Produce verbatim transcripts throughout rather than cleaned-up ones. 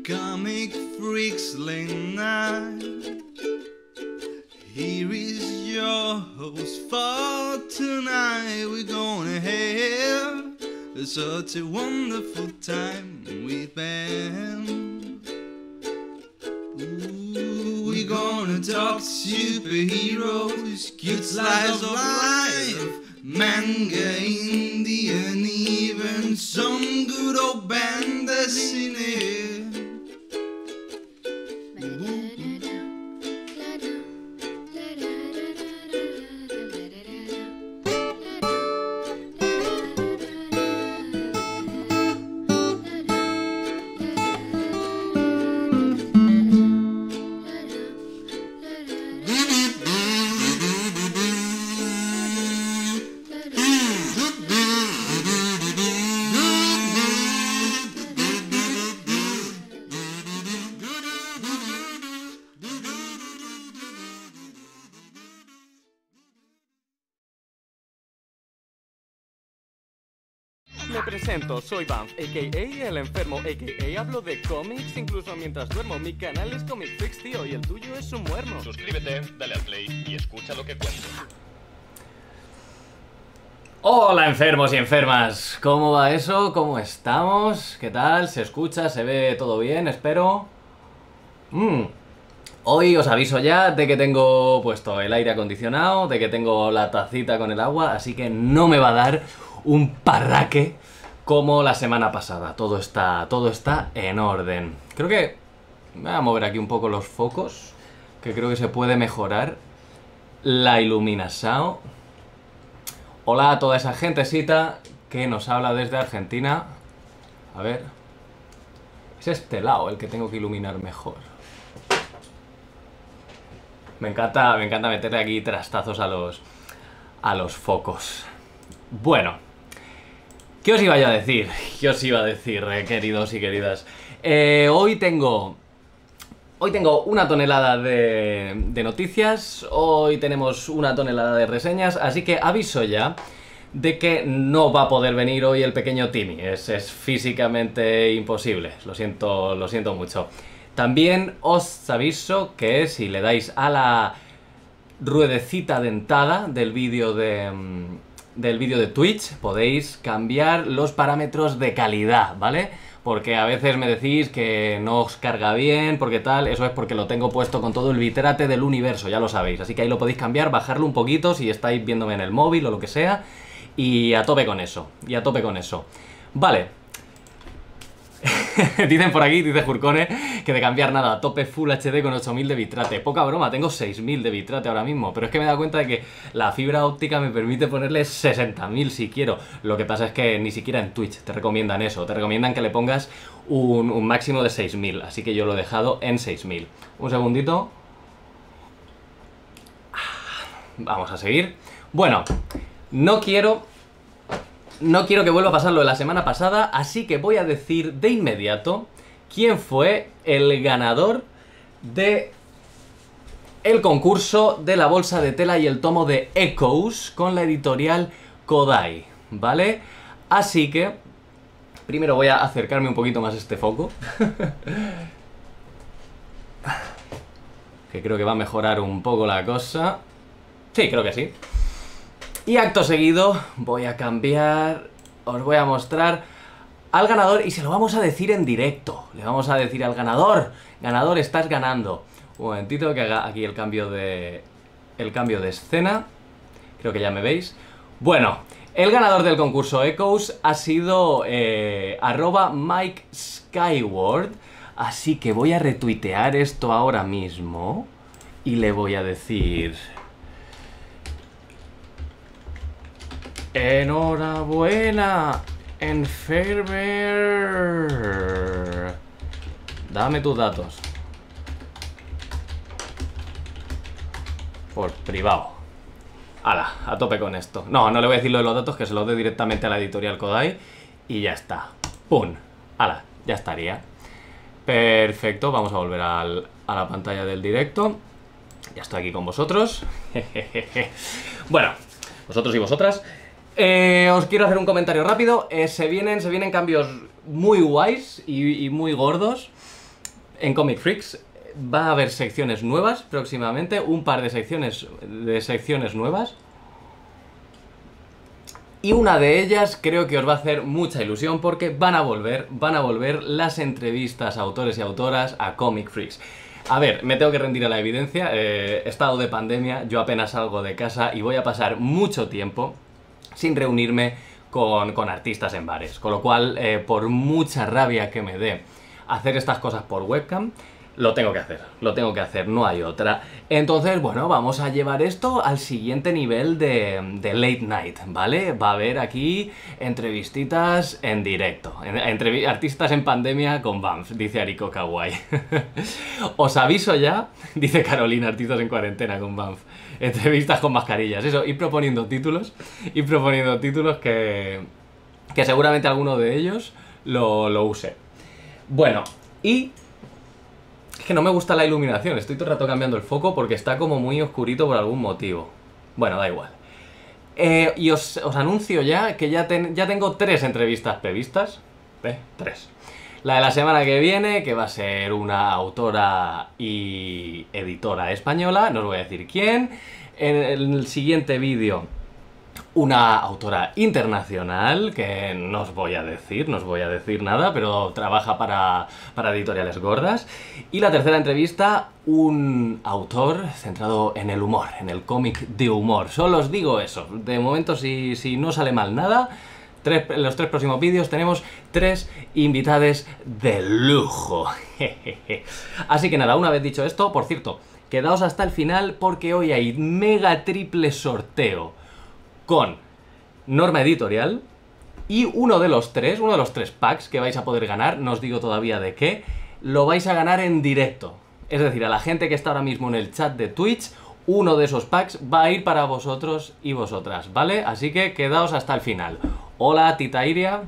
Comic Freaks Late Night. Here is your host for tonight. We're gonna have such a wonderful time with Ben. Ooh, we're gonna talk superheroes, cute slice of life, manga, Indian, even some good old band destiny. Me presento, soy Banff, a k a el enfermo, a k a hablo de cómics incluso mientras duermo. Mi canal es Comic Freaks, tío, y el tuyo es un muermo. Suscríbete, dale al play y escucha lo que cuento. Hola enfermos y enfermas, ¿cómo va eso? ¿Cómo estamos? ¿Qué tal? ¿Se escucha? ¿Se ve todo bien? Espero. Mm. Hoy os aviso ya de que tengo puesto el aire acondicionado, de que tengo la tacita con el agua, así que no me va a dar un parraque como la semana pasada. Todo está, todo está en orden. Creo que me voy a mover aquí un poco los focos, que creo que se puede mejorar la iluminación. Hola a toda esa gentecita que nos habla desde Argentina. A ver, es este lado el que tengo que iluminar mejor. Me encanta, me encanta meterle aquí trastazos a los, a los focos. Bueno, ¿qué os iba yo a decir? ¿Qué os iba a decir, eh, queridos y queridas? Eh, hoy tengo... Hoy tengo una tonelada de, de noticias, hoy tenemos una tonelada de reseñas, así que aviso ya de que no va a poder venir hoy el pequeño Timmy, es, es físicamente imposible, lo siento, lo siento mucho. También os aviso que si le dais a la ruedecita dentada del vídeo de... del vídeo de Twitch, podéis cambiar los parámetros de calidad, ¿vale? Porque a veces me decís que no os carga bien, porque tal, eso es porque lo tengo puesto con todo el bitrate del universo, ya lo sabéis. Así que ahí lo podéis cambiar, bajarlo un poquito si estáis viéndome en el móvil o lo que sea, y a tope con eso, y a tope con eso. Vale. Dicen por aquí, dice Jurcone, que de cambiar nada, a tope Full H D con ocho mil de bitrate. Poca broma, tengo seis mil de bitrate ahora mismo, pero es que me he dado cuenta de que la fibra óptica me permite ponerle sesenta mil si quiero. Lo que pasa es que ni siquiera en Twitch te recomiendan eso, te recomiendan que le pongas un, un máximo de seis mil, así que yo lo he dejado en seis mil. Un segundito. Vamos a seguir. Bueno, no quiero... No quiero que vuelva a pasar lo de la semana pasada, así que voy a decir de inmediato quién fue el ganador de el concurso de la bolsa de tela y el tomo de Echoes con la editorial Kodai, ¿vale? Así que primero voy a acercarme un poquito más a este foco, que creo que va a mejorar un poco la cosa. Sí, creo que sí. Y acto seguido voy a cambiar, os voy a mostrar al ganador y se lo vamos a decir en directo. Le vamos a decir al ganador, ganador, estás ganando. Un momentito que haga aquí el cambio de, el cambio de escena. Creo que ya me veis. Bueno, el ganador del concurso Echoes ha sido eh, arroba Mike Skyward. Así que voy a retuitear esto ahora mismo y le voy a decir... Enhorabuena, Enfermer. Dame tus datos. Por privado. Hala, a tope con esto. No, no le voy a decir lo de los datos, que se los doy directamente a la editorial Kodai. Y ya está. ¡Pum! Hala, ya estaría. Perfecto, vamos a volver al, a la pantalla del directo. Ya estoy aquí con vosotros. Bueno, vosotros y vosotras. Eh, os quiero hacer un comentario rápido. eh, se, vienen, se vienen cambios muy guays y, y muy gordos. en Comic Freaks va a haber secciones nuevas próximamente, un par de secciones, de secciones nuevas. Y una de ellas creo que os va a hacer mucha ilusión porque van a volver, van a volver las entrevistas a autores y autoras a Comic Freaks. A ver, me tengo que rendir a la evidencia, eh, estado de pandemia, yo apenas salgo de casa y voy a pasar mucho tiempo sin reunirme con, con artistas en bares. Con lo cual, eh, por mucha rabia que me dé hacer estas cosas por webcam, lo tengo que hacer, lo tengo que hacer, no hay otra. Entonces, bueno, vamos a llevar esto al siguiente nivel de, de late night, ¿vale? Va a haber aquí entrevistitas en directo, entrev artistas en pandemia con Banff, dice Ariko Kawai. Os aviso ya, dice Carolina, artistas en cuarentena con Banff. Entrevistas con mascarillas, eso, ir proponiendo títulos, ir proponiendo títulos que, que seguramente alguno de ellos lo, lo use. Bueno, y... es que no me gusta la iluminación, estoy todo el rato cambiando el foco porque está como muy oscurito por algún motivo. Bueno, da igual. Eh, y os, os anuncio ya que ya, ten, ya tengo tres entrevistas previstas. ¿Eh? Tres. La de la semana que viene, que va a ser una autora y editora española, no os voy a decir quién. En el siguiente vídeo, una autora internacional, que no os voy a decir, no os voy a decir nada, pero trabaja para, para editoriales gordas. Y la tercera entrevista, un autor centrado en el humor, en el cómic de humor. Solo os digo eso, de momento si, si no sale mal nada, tres, en los tres próximos vídeos tenemos tres invitades de lujo. Así que nada, una vez dicho esto, por cierto, quedaos hasta el final porque hoy hay mega triple sorteo con Norma Editorial y uno de los tres, uno de los tres packs que vais a poder ganar, no os digo todavía de qué, lo vais a ganar en directo. Es decir, a la gente que está ahora mismo en el chat de Twitch, uno de esos packs va a ir para vosotros y vosotras, ¿vale? Así que quedaos hasta el final. Hola, Tita Iria.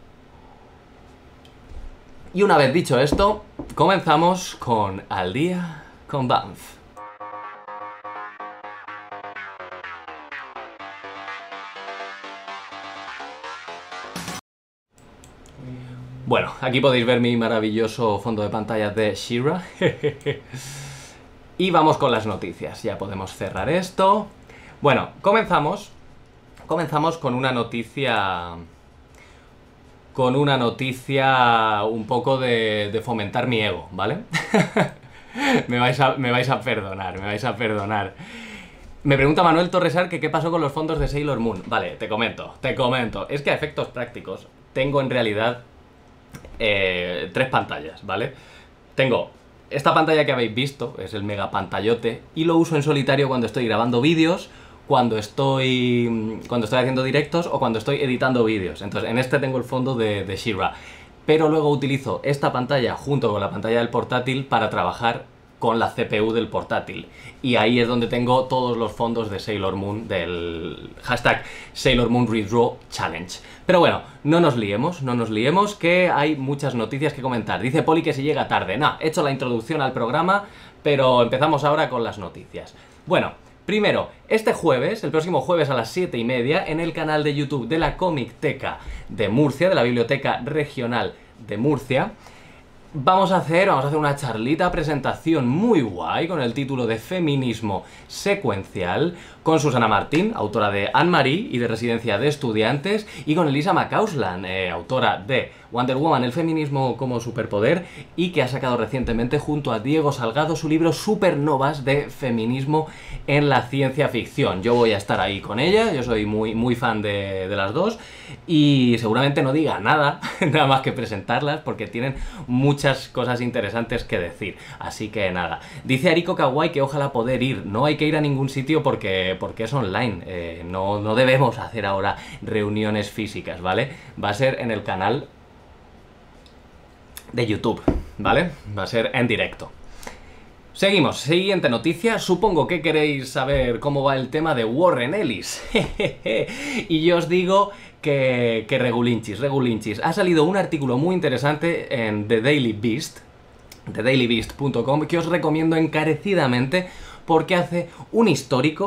Y una vez dicho esto, comenzamos con Al Día con Banff. Bueno, aquí podéis ver mi maravilloso fondo de pantalla de She-Ra. Y vamos con las noticias, ya podemos cerrar esto. Bueno, comenzamos. Comenzamos con una noticia... Con una noticia un poco de, de fomentar mi ego, ¿vale? me, vais a, me vais a perdonar, me vais a perdonar. Me pregunta Manuel Torresar que qué pasó con los fondos de Sailor Moon. Vale, te comento, te comento. Es que a efectos prácticos tengo en realidad... Eh, tres pantallas, ¿vale? Tengo esta pantalla que habéis visto, es el mega pantallote, y lo uso en solitario cuando estoy grabando vídeos, cuando estoy cuando estoy haciendo directos o cuando estoy editando vídeos. Entonces en este tengo el fondo de, de She-Ra, pero luego utilizo esta pantalla junto con la pantalla del portátil para trabajar con la C P U del portátil, y ahí es donde tengo todos los fondos de Sailor Moon, del hashtag Sailor Moon Redraw Challenge. Pero bueno, no nos liemos, no nos liemos, que hay muchas noticias que comentar. Dice Poli que si llega tarde. Nah, he hecho la introducción al programa, pero empezamos ahora con las noticias. Bueno, primero, este jueves, el próximo jueves a las siete y media, en el canal de YouTube de la Comicteca de Murcia, de la Biblioteca Regional de Murcia, Vamos a hacer, vamos a hacer una charlita, presentación muy guay con el título de Feminismo Secuencial, con Susana Martín, autora de Anne-Marie y de Residencia de Estudiantes, y con Elisa McCausland, eh, autora de Wonder Woman, el feminismo como superpoder, y que ha sacado recientemente junto a Diego Salgado su libro Supernovas de feminismo en la ciencia ficción. Yo voy a estar ahí con ella, yo soy muy, muy fan de, de las dos, y seguramente no diga nada, nada más que presentarlas, porque tienen muchas cosas interesantes que decir. Así que nada, dice Ariko Kawai que ojalá poder ir, no hay que ir a ningún sitio porque, porque es online, eh, no, no debemos hacer ahora reuniones físicas, ¿vale? Va a ser en el canal de YouTube, ¿vale? Va a ser en directo. Seguimos, siguiente noticia. Supongo que queréis saber cómo va el tema de Warren Ellis. Y yo os digo que, que regulinchis, regulinchis. Ha salido un artículo muy interesante en The Daily Beast, the daily beast punto com, que os recomiendo encarecidamente porque hace un histórico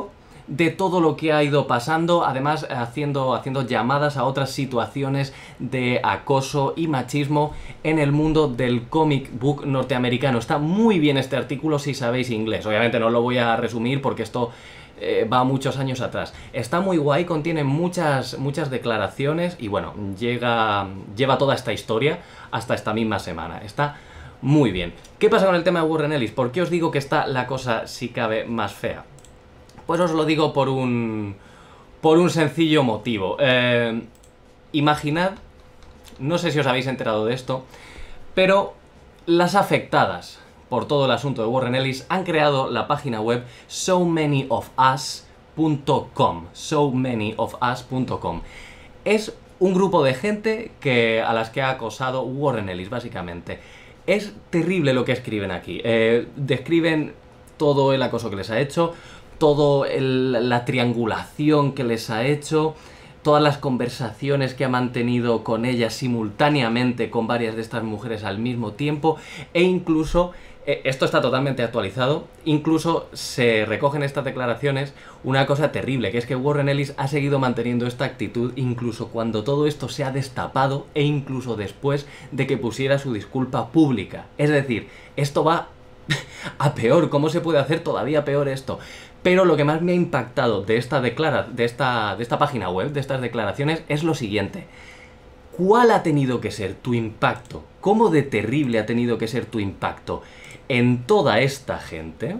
de todo lo que ha ido pasando, además haciendo, haciendo llamadas a otras situaciones de acoso y machismo en el mundo del comic book norteamericano. Está muy bien este artículo si sabéis inglés. Obviamente no lo voy a resumir porque esto eh, va muchos años atrás. Está muy guay, contiene muchas, muchas declaraciones y bueno, llega, lleva toda esta historia hasta esta misma semana. Está muy bien. ¿Qué pasa con el tema de Warren Ellis? ¿Por qué os digo que está la cosa, si cabe, más fea? Pues os lo digo por un, por un sencillo motivo. Eh, imaginad, no sé si os habéis enterado de esto, pero las afectadas por todo el asunto de Warren Ellis han creado la página web so many of us punto com. so many of us punto com. Es un grupo de gente que, a las que ha acosado Warren Ellis, básicamente. Es terrible lo que escriben aquí. Eh, describen todo el acoso que les ha hecho, toda la triangulación que les ha hecho, todas las conversaciones que ha mantenido con ellas simultáneamente con varias de estas mujeres al mismo tiempo, e incluso, eh, esto está totalmente actualizado, incluso se recogen estas declaraciones una cosa terrible, que es que Warren Ellis ha seguido manteniendo esta actitud incluso cuando todo esto se ha destapado e incluso después de que pusiera su disculpa pública. Es decir, esto va a peor. ¿Cómo se puede hacer todavía peor esto? Pero lo que más me ha impactado de esta, declara de, esta, de esta página web, de estas declaraciones, es lo siguiente. ¿Cuál ha tenido que ser tu impacto? ¿Cómo de terrible ha tenido que ser tu impacto en toda esta gente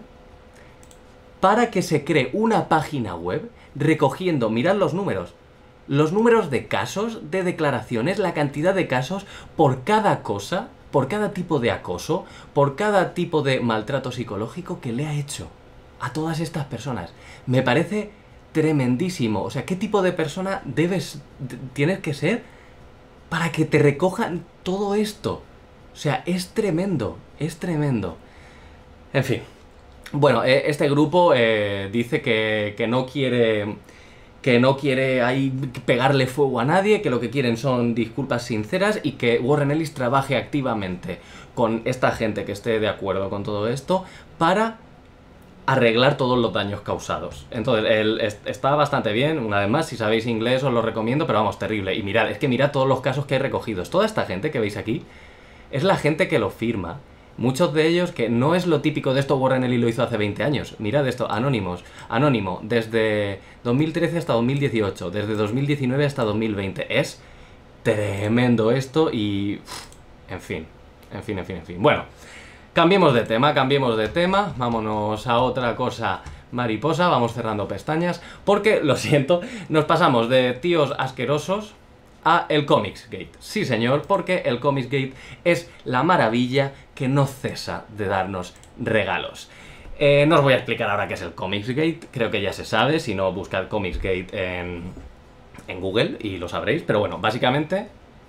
para que se cree una página web recogiendo, mirad los números, los números de casos, de declaraciones, la cantidad de casos por cada cosa, por cada tipo de acoso, por cada tipo de maltrato psicológico que le ha hecho a todas estas personas? Me parece tremendísimo. O sea, ¿qué tipo de persona debes, tienes que ser para que te recojan todo esto? O sea, es tremendo, es tremendo. En fin. Bueno, eh, este grupo eh, dice que, que no quiere... que no quiere ahí pegarle fuego a nadie, que lo que quieren son disculpas sinceras y que Warren Ellis trabaje activamente con esta gente que esté de acuerdo con todo esto para arreglar todos los daños causados. Entonces, él está bastante bien, una vez más, si sabéis inglés os lo recomiendo, pero vamos, terrible. Y mirad, es que mirad todos los casos que hay recogidos. Toda esta gente que veis aquí es la gente que lo firma. Muchos de ellos que no es lo típico de esto, Warren Ellis lo hizo hace veinte años. Mirad esto, anónimos, anónimo, desde dos mil trece hasta dos mil dieciocho, desde dos mil diecinueve hasta dos mil veinte. Es tremendo esto y... en fin, en fin, en fin, en fin. Bueno, cambiemos de tema, cambiemos de tema, vámonos a otra cosa mariposa, vamos cerrando pestañas, porque, lo siento, nos pasamos de tíos asquerosos a el Comicsgate. Sí, señor, porque el Comicsgate es la maravilla que no cesa de darnos regalos. Eh, no os voy a explicar ahora qué es el Comicsgate, creo que ya se sabe, si no buscad Comicsgate en, en Google y lo sabréis, pero bueno, básicamente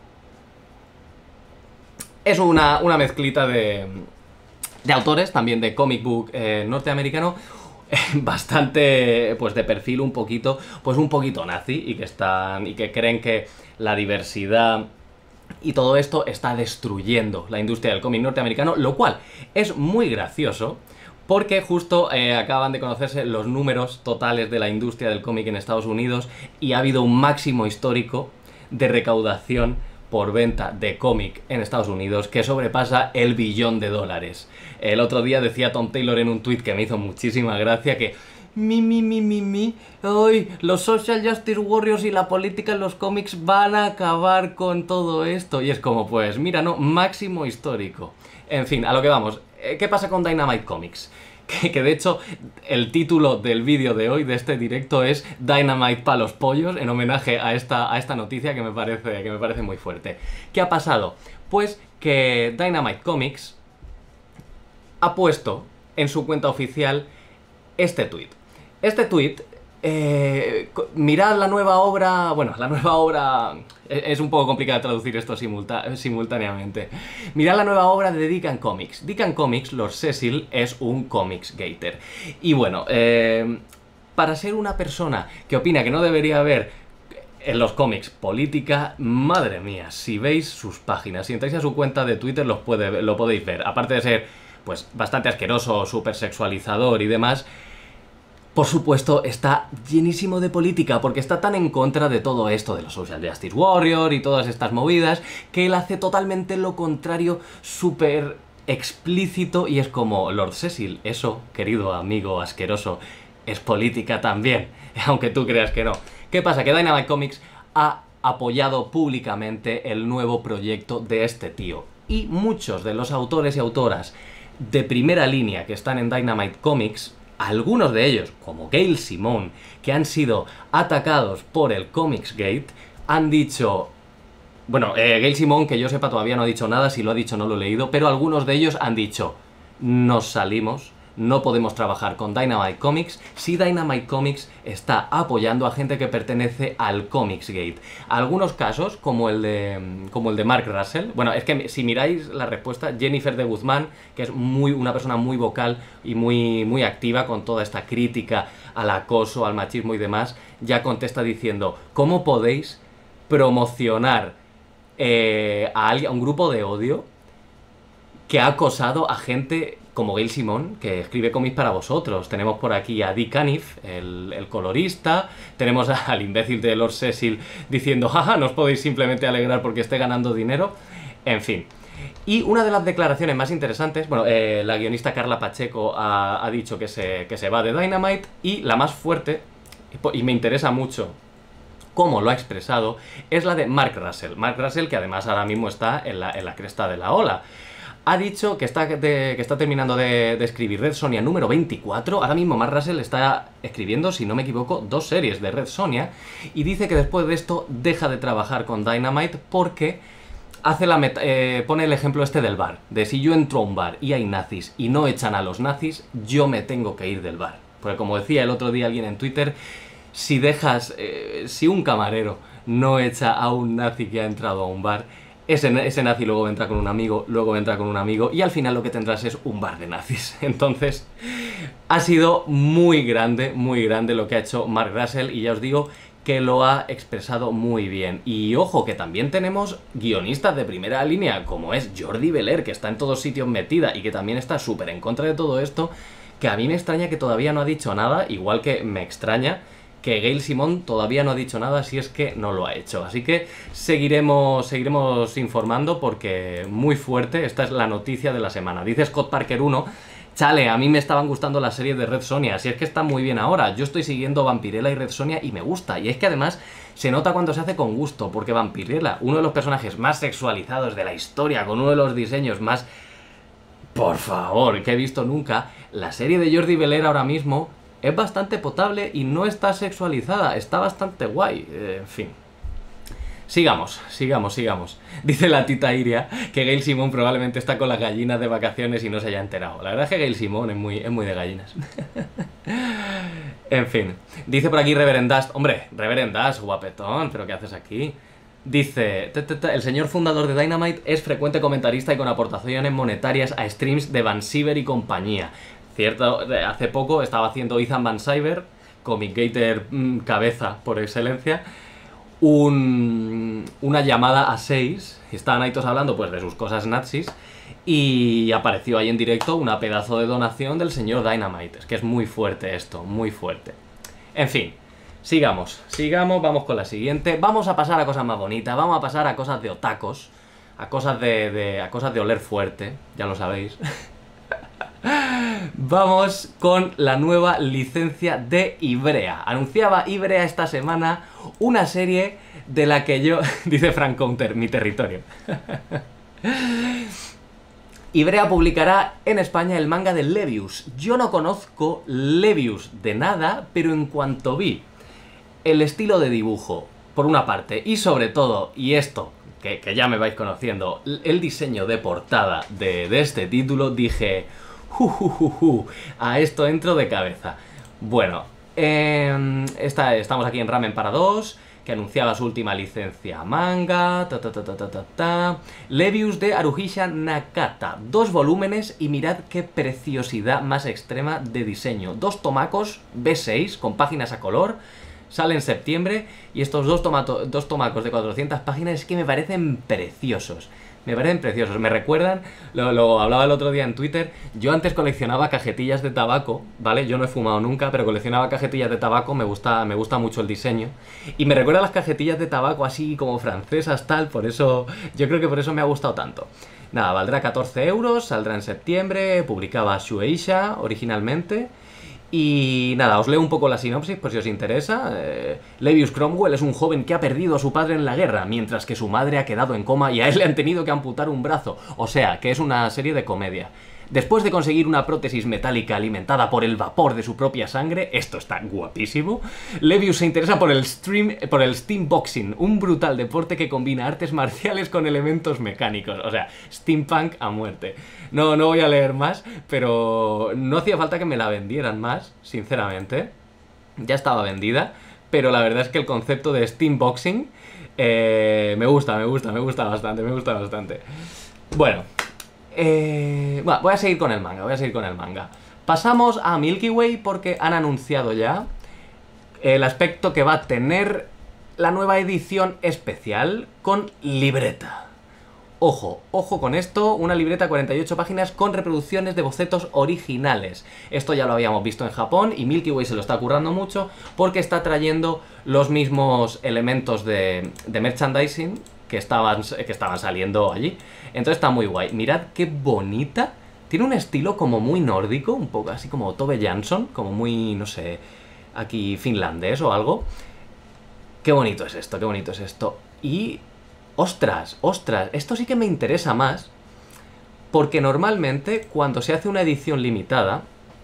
es una, una mezclita de, de autores, también de comic book eh, norteamericano, bastante, pues de perfil un poquito, pues un poquito nazi, y que están, y que creen que la diversidad y todo esto está destruyendo la industria del cómic norteamericano, lo cual es muy gracioso, porque justo eh, acaban de conocerse los números totales de la industria del cómic en Estados Unidos, y ha habido un máximo histórico de recaudación por venta de cómic en Estados Unidos que sobrepasa el billón de dólares. El otro día decía Tom Taylor en un tuit que me hizo muchísima gracia que mi, mi, mi, mi, mi, hoy los social justice warriors y la política en los cómics van a acabar con todo esto. Y es como, pues, mira, no, máximo histórico. En fin, a lo que vamos. ¿Qué pasa con Dynamite Comics? Que, que de hecho el título del vídeo de hoy, de este directo, es Dynamite pa' los pollos, en homenaje a esta, a esta noticia que me, parece, que me parece muy fuerte. ¿Qué ha pasado? Pues que Dynamite Comics ha puesto en su cuenta oficial este tweet. Este tweet, eh, mirad la nueva obra, bueno, la nueva obra, es un poco complicado traducir esto simulta simultáneamente. Mirad la nueva obra de Deacon Comics. Deacon Comics, Lord Cecil, es un Comicsgater. Y bueno, eh, para ser una persona que opina que no debería haber en los cómics política, madre mía, si veis sus páginas, si entráis a su cuenta de Twitter los puede, lo podéis ver. Aparte de ser, pues, bastante asqueroso, súper sexualizador y demás, por supuesto, está llenísimo de política, porque está tan en contra de todo esto de los Social Justice Warrior y todas estas movidas, que él hace totalmente lo contrario, súper explícito, y es como, Lord Cecil, eso, querido amigo asqueroso, es política también, aunque tú creas que no. ¿Qué pasa? Que Dynamite Comics ha apoyado públicamente el nuevo proyecto de este tío, y muchos de los autores y autoras de primera línea que están en Dynamite Comics, algunos de ellos, como Gail Simone, que han sido atacados por el Comicsgate, han dicho... Bueno, eh, Gail Simone, que yo sepa, todavía no ha dicho nada, si lo ha dicho no lo he leído, pero algunos de ellos han dicho, nos salimos, no podemos trabajar con Dynamite Comics si Dynamite Comics está apoyando a gente que pertenece al Comicsgate. Algunos casos, como el de como el de Mark Russell, bueno, es que si miráis la respuesta, Jennifer de Guzmán, que es muy una persona muy vocal y muy, muy activa con toda esta crítica al acoso, al machismo y demás, ya contesta diciendo, ¿cómo podéis promocionar eh, a, alguien, a un grupo de odio que ha acosado a gente como Gail Simone, que escribe cómics para vosotros? Tenemos por aquí a Dick Caniff, el, el colorista, tenemos al imbécil de Lord Cecil diciendo, jaja, no os podéis simplemente alegrar porque esté ganando dinero, en fin. Y una de las declaraciones más interesantes, bueno, eh, la guionista Carla Pacheco ha, ha dicho que se, que se va de Dynamite, y la más fuerte, y me interesa mucho cómo lo ha expresado, es la de Mark Russell. Mark Russell, que además ahora mismo está en la, en la cresta de la ola. Ha dicho que está, de, que está terminando de, de escribir Red Sonja número veinticuatro. Ahora mismo Mark Russell está escribiendo, si no me equivoco, dos series de Red Sonja. Y dice que después de esto deja de trabajar con Dynamite porque hace la meta, eh, pone el ejemplo este del bar. De si yo entro a un bar y hay nazis y no echan a los nazis, yo me tengo que ir del bar. Porque como decía el otro día alguien en Twitter, si dejas, eh, si un camarero no echa a un nazi que ha entrado a un bar, Ese, ese nazi luego vendrá con un amigo, luego vendrá con un amigo, y al final lo que tendrás es un bar de nazis. Entonces, ha sido muy grande, muy grande lo que ha hecho Mark Russell, y ya os digo que lo ha expresado muy bien. Y ojo, que también tenemos guionistas de primera línea, como es Jordi Belair, que está en todos sitios metida y que también está súper en contra de todo esto, que a mí me extraña que todavía no ha dicho nada, igual que me extraña que Gail Simone todavía no ha dicho nada, si es que no lo ha hecho. Así que seguiremos, seguiremos informando, porque muy fuerte, esta es la noticia de la semana. Dice Scott Parker uno, chale, a mí me estaban gustando las series de Red Sonja, si es que está muy bien ahora. Yo estoy siguiendo Vampirella y Red Sonja y me gusta. Y es que además se nota cuando se hace con gusto, porque Vampirella, uno de los personajes más sexualizados de la historia, con uno de los diseños más... Por favor, que he visto nunca, la serie de Jordi Belair ahora mismo es bastante potable y no está sexualizada, está bastante guay, eh, en fin. Sigamos, sigamos, sigamos. Dice la tita Iria que Gail Simone probablemente está con las gallinas de vacaciones y no se haya enterado. La verdad es que Gail Simone es muy, es muy de gallinas. En fin. Dice por aquí Reverend Dust. Hombre, Reverend Dust, guapetón, ¿pero qué haces aquí? Dice, el señor fundador de Dynamite es frecuente comentarista y con aportaciones monetarias a streams de Van Sciver y compañía. Cierto, hace poco estaba haciendo Ethan Van Sciver, Comicgater mmm, cabeza por excelencia, un, una llamada a seis, y estaban ahí todos hablando pues de sus cosas nazis, y apareció ahí en directo una pedazo de donación del señor Dynamite. Es que es muy fuerte esto, muy fuerte. En fin, sigamos, sigamos, vamos con la siguiente. Vamos a pasar a cosas más bonitas, vamos a pasar a cosas de otacos, a cosas de, de, a cosas de oler fuerte, ya lo sabéis. Vamos con la nueva licencia de Ibrea. Anunciaba Ibrea esta semana una serie de la que yo... Dice Frank Counter, mi territorio. Ibrea publicará en España el manga de Levius. Yo no conozco Levius de nada, pero en cuanto vi el estilo de dibujo, por una parte, y sobre todo, y esto, que, que ya me vais conociendo, el diseño de portada de, de este título, dije... Uh, uh, uh, uh, a esto entro de cabeza. Bueno, eh, esta, estamos aquí en Ramen para dos, que anunciaba su última licencia manga, ta ta ta ta ta ta, ta. Levius de Haruhisha Nakata, dos volúmenes y mirad qué preciosidad más extrema de diseño. Dos tomacos B seis con páginas a color, sale en septiembre, y estos dos, tomato, dos tomacos de cuatrocientas páginas es que me parecen preciosos. Me parecen preciosos, me recuerdan, lo, lo hablaba el otro día en Twitter, yo antes coleccionaba cajetillas de tabaco, ¿vale? Yo no he fumado nunca, pero coleccionaba cajetillas de tabaco, me gusta, me gusta mucho el diseño. Y me recuerda a las cajetillas de tabaco así como francesas, tal, por eso, yo creo que por eso me ha gustado tanto. Nada, valdrá catorce euros, saldrá en septiembre, publicaba Shueisha originalmente. Y nada, os leo un poco la sinopsis por si os interesa. Eh, Levius Cromwell es un joven que ha perdido a su padre en la guerra, mientras que su madre ha quedado en coma y a él le han tenido que amputar un brazo. O sea, que es una serie de comedia. Después de conseguir una prótesis metálica alimentada por el vapor de su propia sangre, esto está guapísimo, Levius se interesa por el, stream, por el steamboxing, un brutal deporte que combina artes marciales con elementos mecánicos. O sea, steampunk a muerte. No, no voy a leer más, pero no hacía falta que me la vendieran más, sinceramente. Ya estaba vendida, pero la verdad es que el concepto de steamboxing eh, me gusta, me gusta, me gusta bastante, me gusta bastante. Bueno... Eh, bueno, voy a seguir con el manga, voy a seguir con el manga. Pasamos a Milky Way porque han anunciado ya el aspecto que va a tener la nueva edición especial con libreta. Ojo, ojo con esto, una libreta cuarenta y ocho páginas con reproducciones de bocetos originales. Esto ya lo habíamos visto en Japón y Milky Way se lo está currando mucho porque está trayendo los mismos elementos de, de merchandising que estaban, que estaban saliendo allí. Entonces está muy guay. Mirad qué bonita. Tiene un estilo como muy nórdico, un poco así como Tove Jansson, como muy, no sé, aquí finlandés o algo. Qué bonito es esto, qué bonito es esto. Y... ostras, ostras, esto sí que me interesa más, porque normalmente cuando se hace una edición limitada,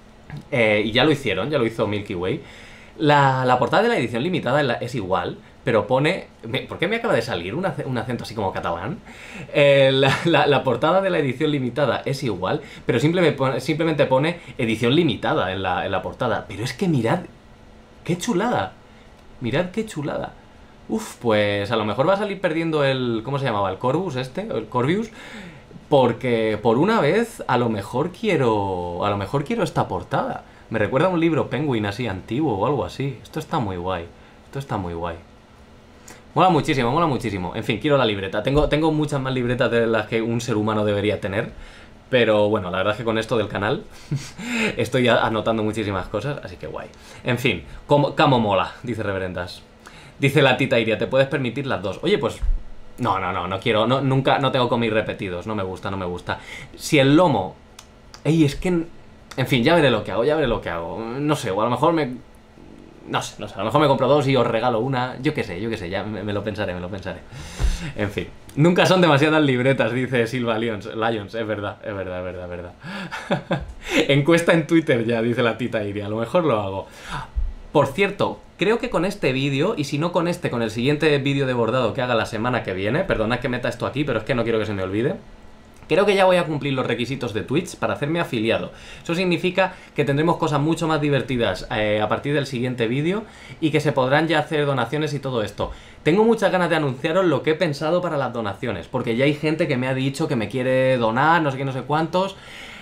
eh, y ya lo hicieron, ya lo hizo Milky Way, la, la portada de la edición limitada es igual, pero pone... ¿Por qué me acaba de salir un, ac un acento así como catalán? Eh, la, la, la portada de la edición limitada es igual, pero simplemente pone, simplemente pone edición limitada en la, en la portada. Pero es que mirad, qué chulada, mirad qué chulada. Uf, pues a lo mejor va a salir perdiendo el... ¿cómo se llamaba? El Corvus este, el Corvius. Porque por una vez a lo mejor quiero... a lo mejor quiero esta portada. Me recuerda a un libro Penguin así antiguo o algo así. Esto está muy guay. Esto está muy guay. Mola muchísimo, mola muchísimo. En fin, quiero la libreta. Tengo, tengo muchas más libretas de las que un ser humano debería tener. Pero bueno, la verdad es que con esto del canal estoy anotando muchísimas cosas, así que guay. En fin, como, como mola, dice Reverendas. Dice la tita Iria, ¿te puedes permitir las dos? Oye, pues... No, no, no, no quiero, no, nunca, no tengo cómics repetidos, no me gusta, no me gusta. Si el lomo... Ey, es que... En fin, ya veré lo que hago, ya veré lo que hago. No sé, o a lo mejor me... No sé, no sé, a lo mejor me compro dos y os regalo una. Yo qué sé, yo qué sé, ya me, me lo pensaré, me lo pensaré. En fin, nunca son demasiadas libretas, dice Silva Lions. Lions, es verdad, es verdad, es verdad, es verdad. Encuesta en Twitter ya, dice la tita Iria, a lo mejor lo hago. Por cierto, creo que con este vídeo, y si no con este, con el siguiente vídeo de bordado que haga la semana que viene, perdonad que meta esto aquí, pero es que no quiero que se me olvide, creo que ya voy a cumplir los requisitos de Twitch para hacerme afiliado. Eso significa que tendremos cosas mucho más divertidas eh, a partir del siguiente vídeo y que se podrán ya hacer donaciones y todo esto. Tengo muchas ganas de anunciaros lo que he pensado para las donaciones, porque ya hay gente que me ha dicho que me quiere donar, no sé qué, no sé cuántos...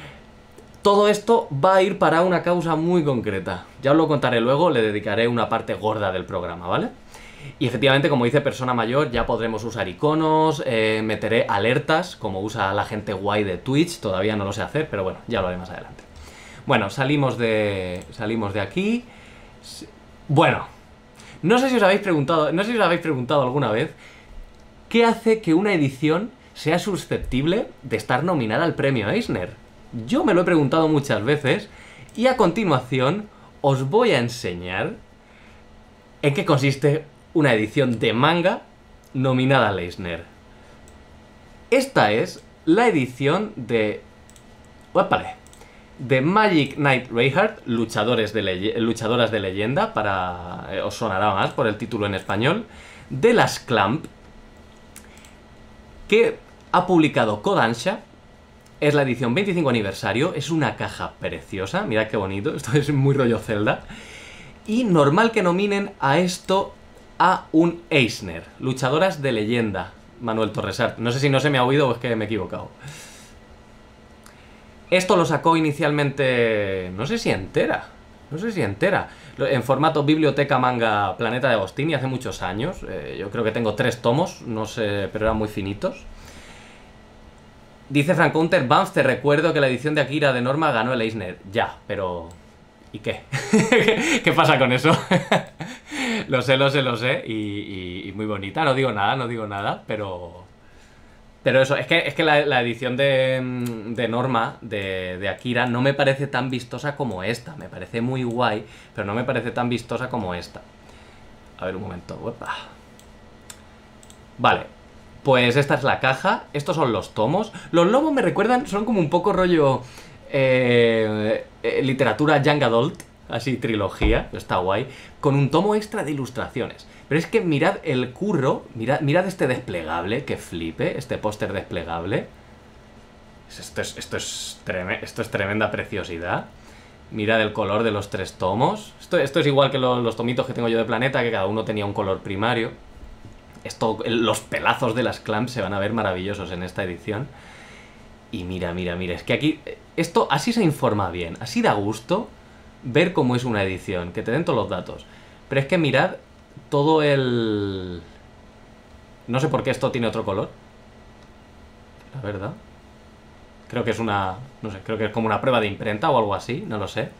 Todo esto va a ir para una causa muy concreta. Ya os lo contaré luego, le dedicaré una parte gorda del programa, ¿vale? Y efectivamente, como dice Persona Mayor, ya podremos usar iconos, eh, meteré alertas, como usa la gente guay de Twitch. Todavía no lo sé hacer, pero bueno, ya lo haré más adelante. Bueno, salimos de, salimos de aquí. Bueno, no sé si os habéis preguntado, no sé si os habéis preguntado alguna vez ¿qué hace que una edición sea susceptible de estar nominada al premio Eisner? Yo me lo he preguntado muchas veces y a continuación os voy a enseñar en qué consiste una edición de manga nominada al Eisner. Esta es la edición de... ¡Uépale! De Magic Knight Reinhardt, luchadores de leye... luchadoras de leyenda, para... Eh, os sonará más por el título en español, de las Clamp, que ha publicado Kodansha. Es la edición veinticinco aniversario, es una caja preciosa, mirad qué bonito, esto es muy rollo Zelda. Y normal que nominen a esto a un Eisner, luchadoras de leyenda, Manuel Torresart. No sé si no se me ha oído o es que me he equivocado. Esto lo sacó inicialmente, no sé si entera, no sé si entera, en formato Biblioteca Manga Planeta de Agostini hace muchos años. Eh, yo creo que tengo tres tomos, no sé, pero eran muy finitos. Dice Frank Counter, Banff, te recuerdo que la edición de Akira de Norma ganó el Eisner. Ya, pero... ¿y qué? ¿Qué pasa con eso? Lo sé, lo sé, lo sé. Y, y, y muy bonita, no digo nada, no digo nada, pero... Pero eso, es que, es que la, la edición de, de Norma, de, de Akira, no me parece tan vistosa como esta. Me parece muy guay, pero no me parece tan vistosa como esta. A ver, un momento. Uepa. Vale. Pues esta es la caja, estos son los tomos. Los lomos me recuerdan, son como un poco rollo eh, eh, literatura young adult, así trilogía, está guay, con un tomo extra de ilustraciones. Pero es que mirad el curro, mirad, mirad este desplegable, que flipe, este póster desplegable. Esto es, esto, es treme, esto es tremenda preciosidad. Mirad el color de los tres tomos. Esto, esto es igual que los, los tomitos que tengo yo de Planeta, que cada uno tenía un color primario. Esto, los pelazos de las clamps se van a ver maravillosos en esta edición. Y mira, mira, mira, es que aquí... Esto así se informa bien, así da gusto ver cómo es una edición, que te den todos los datos. Pero es que mirad todo el... No sé por qué esto tiene otro color. La verdad. Creo que es una... No sé, creo que es como una prueba de imprenta o algo así, no lo sé.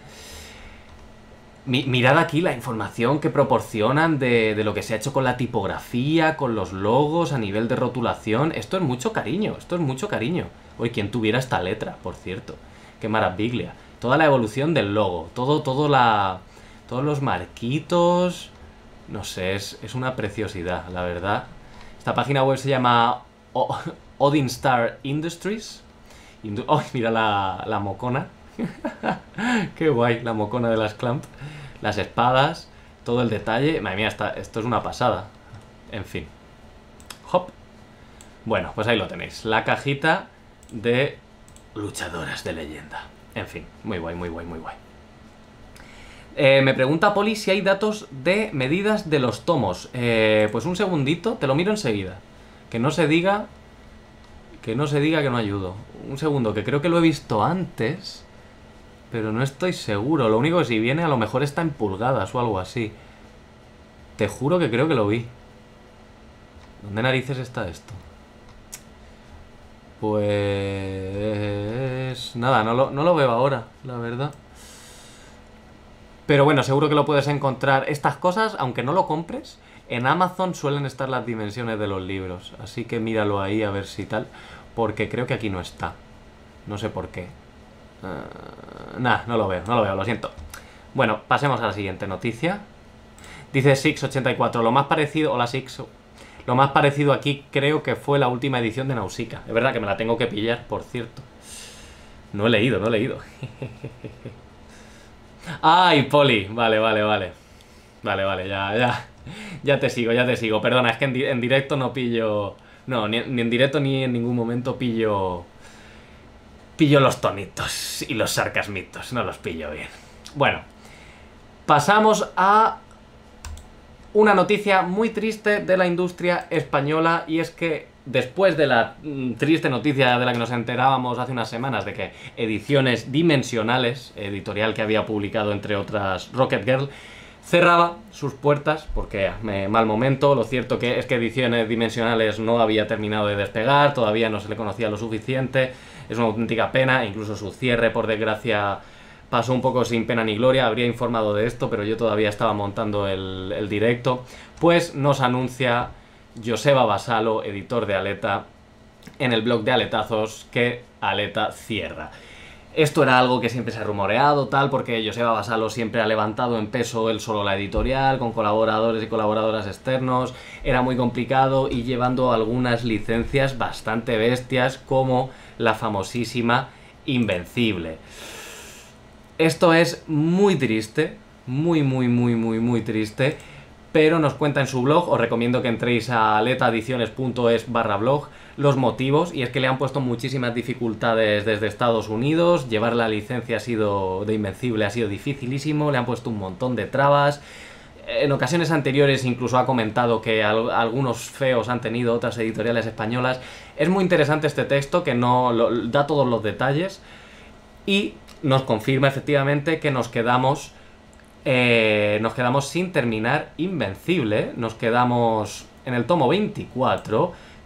Mi, mirad aquí la información que proporcionan de, de lo que se ha hecho con la tipografía, con los logos, a nivel de rotulación. Esto es mucho cariño, esto es mucho cariño. Uy, quien tuviera esta letra, por cierto. Qué maravilla. Toda la evolución del logo, todo, todo la... Todos los marquitos... No sé, es, es una preciosidad, la verdad. Esta página web se llama o Odin Star Industries. Indu oh, mira la, la mocona. Qué guay, la mocona de las clamp. Las espadas, todo el detalle. Madre mía, esta, esto es una pasada. En fin. Hop. Bueno, pues ahí lo tenéis. La cajita de luchadoras de leyenda. En fin, muy guay, muy guay, muy guay. Eh, me pregunta Poli si hay datos de medidas de los tomos. Eh, pues un segundito, te lo miro enseguida. Que no se diga... Que no se diga que no ayudo. Un segundo, que creo que lo he visto antes... Pero no estoy seguro. Lo único que si viene a lo mejor está en pulgadas o algo así. Te juro que creo que lo vi. ¿Dónde narices está esto? Pues... Nada, no lo, no lo veo ahora, la verdad. Pero bueno, seguro que lo puedes encontrar. Estas cosas, aunque no lo compres, en Amazon suelen estar las dimensiones de los libros. Así que míralo ahí a ver si tal. Porque creo que aquí no está. No sé por qué. Uh, nah, no lo veo, no lo veo, lo siento. Bueno, pasemos a la siguiente noticia. Dice Six ochenta y cuatro, lo más parecido, hola Six, lo más parecido aquí creo que fue la última edición de Nausicaa. Es verdad que me la tengo que pillar, por cierto. No he leído, no he leído. Ay, Poli, vale, vale, vale. Vale, vale, ya, ya. Ya te sigo, ya te sigo. Perdona, es que en, di en directo no pillo... No, ni, ni en directo ni en ningún momento pillo... Pillo los tonitos y los sarcasmitos, no los pillo bien. Bueno, pasamos a una noticia muy triste de la industria española, y es que después de la mm, triste noticia de la que nos enterábamos hace unas semanas de que Ediciones Dimensionales, editorial que había publicado entre otras Rocket Girl, cerraba sus puertas porque me, mal momento. Lo cierto que es que Ediciones Dimensionales no había terminado de despegar, todavía no se le conocía lo suficiente. Es una auténtica pena, incluso su cierre, por desgracia, pasó un poco sin pena ni gloria. Habría informado de esto, pero yo todavía estaba montando el, el directo. Pues nos anuncia Joseba Vasalo, editor de Aleta, en el blog de Aletazos, que Aleta cierra. Esto era algo que siempre se ha rumoreado, tal, porque Joseba Vasalo siempre ha levantado en peso él solo la editorial, con colaboradores y colaboradoras externos. Era muy complicado y llevando algunas licencias bastante bestias, como la famosísima Invencible. Esto es muy triste, muy, muy, muy, muy, muy triste, pero nos cuenta en su blog, os recomiendo que entréis a aletaediciones punto es barra blog, los motivos, y es que le han puesto muchísimas dificultades desde Estados Unidos. Llevar la licencia ha sido de Invencible ha sido dificilísimo, le han puesto un montón de trabas. En ocasiones anteriores incluso ha comentado que al, algunos feos han tenido otras editoriales españolas. Es muy interesante este texto, que no lo, da todos los detalles y nos confirma efectivamente que nos quedamos eh, nos quedamos sin terminar Invencible. Nos quedamos en el tomo veinticuatro,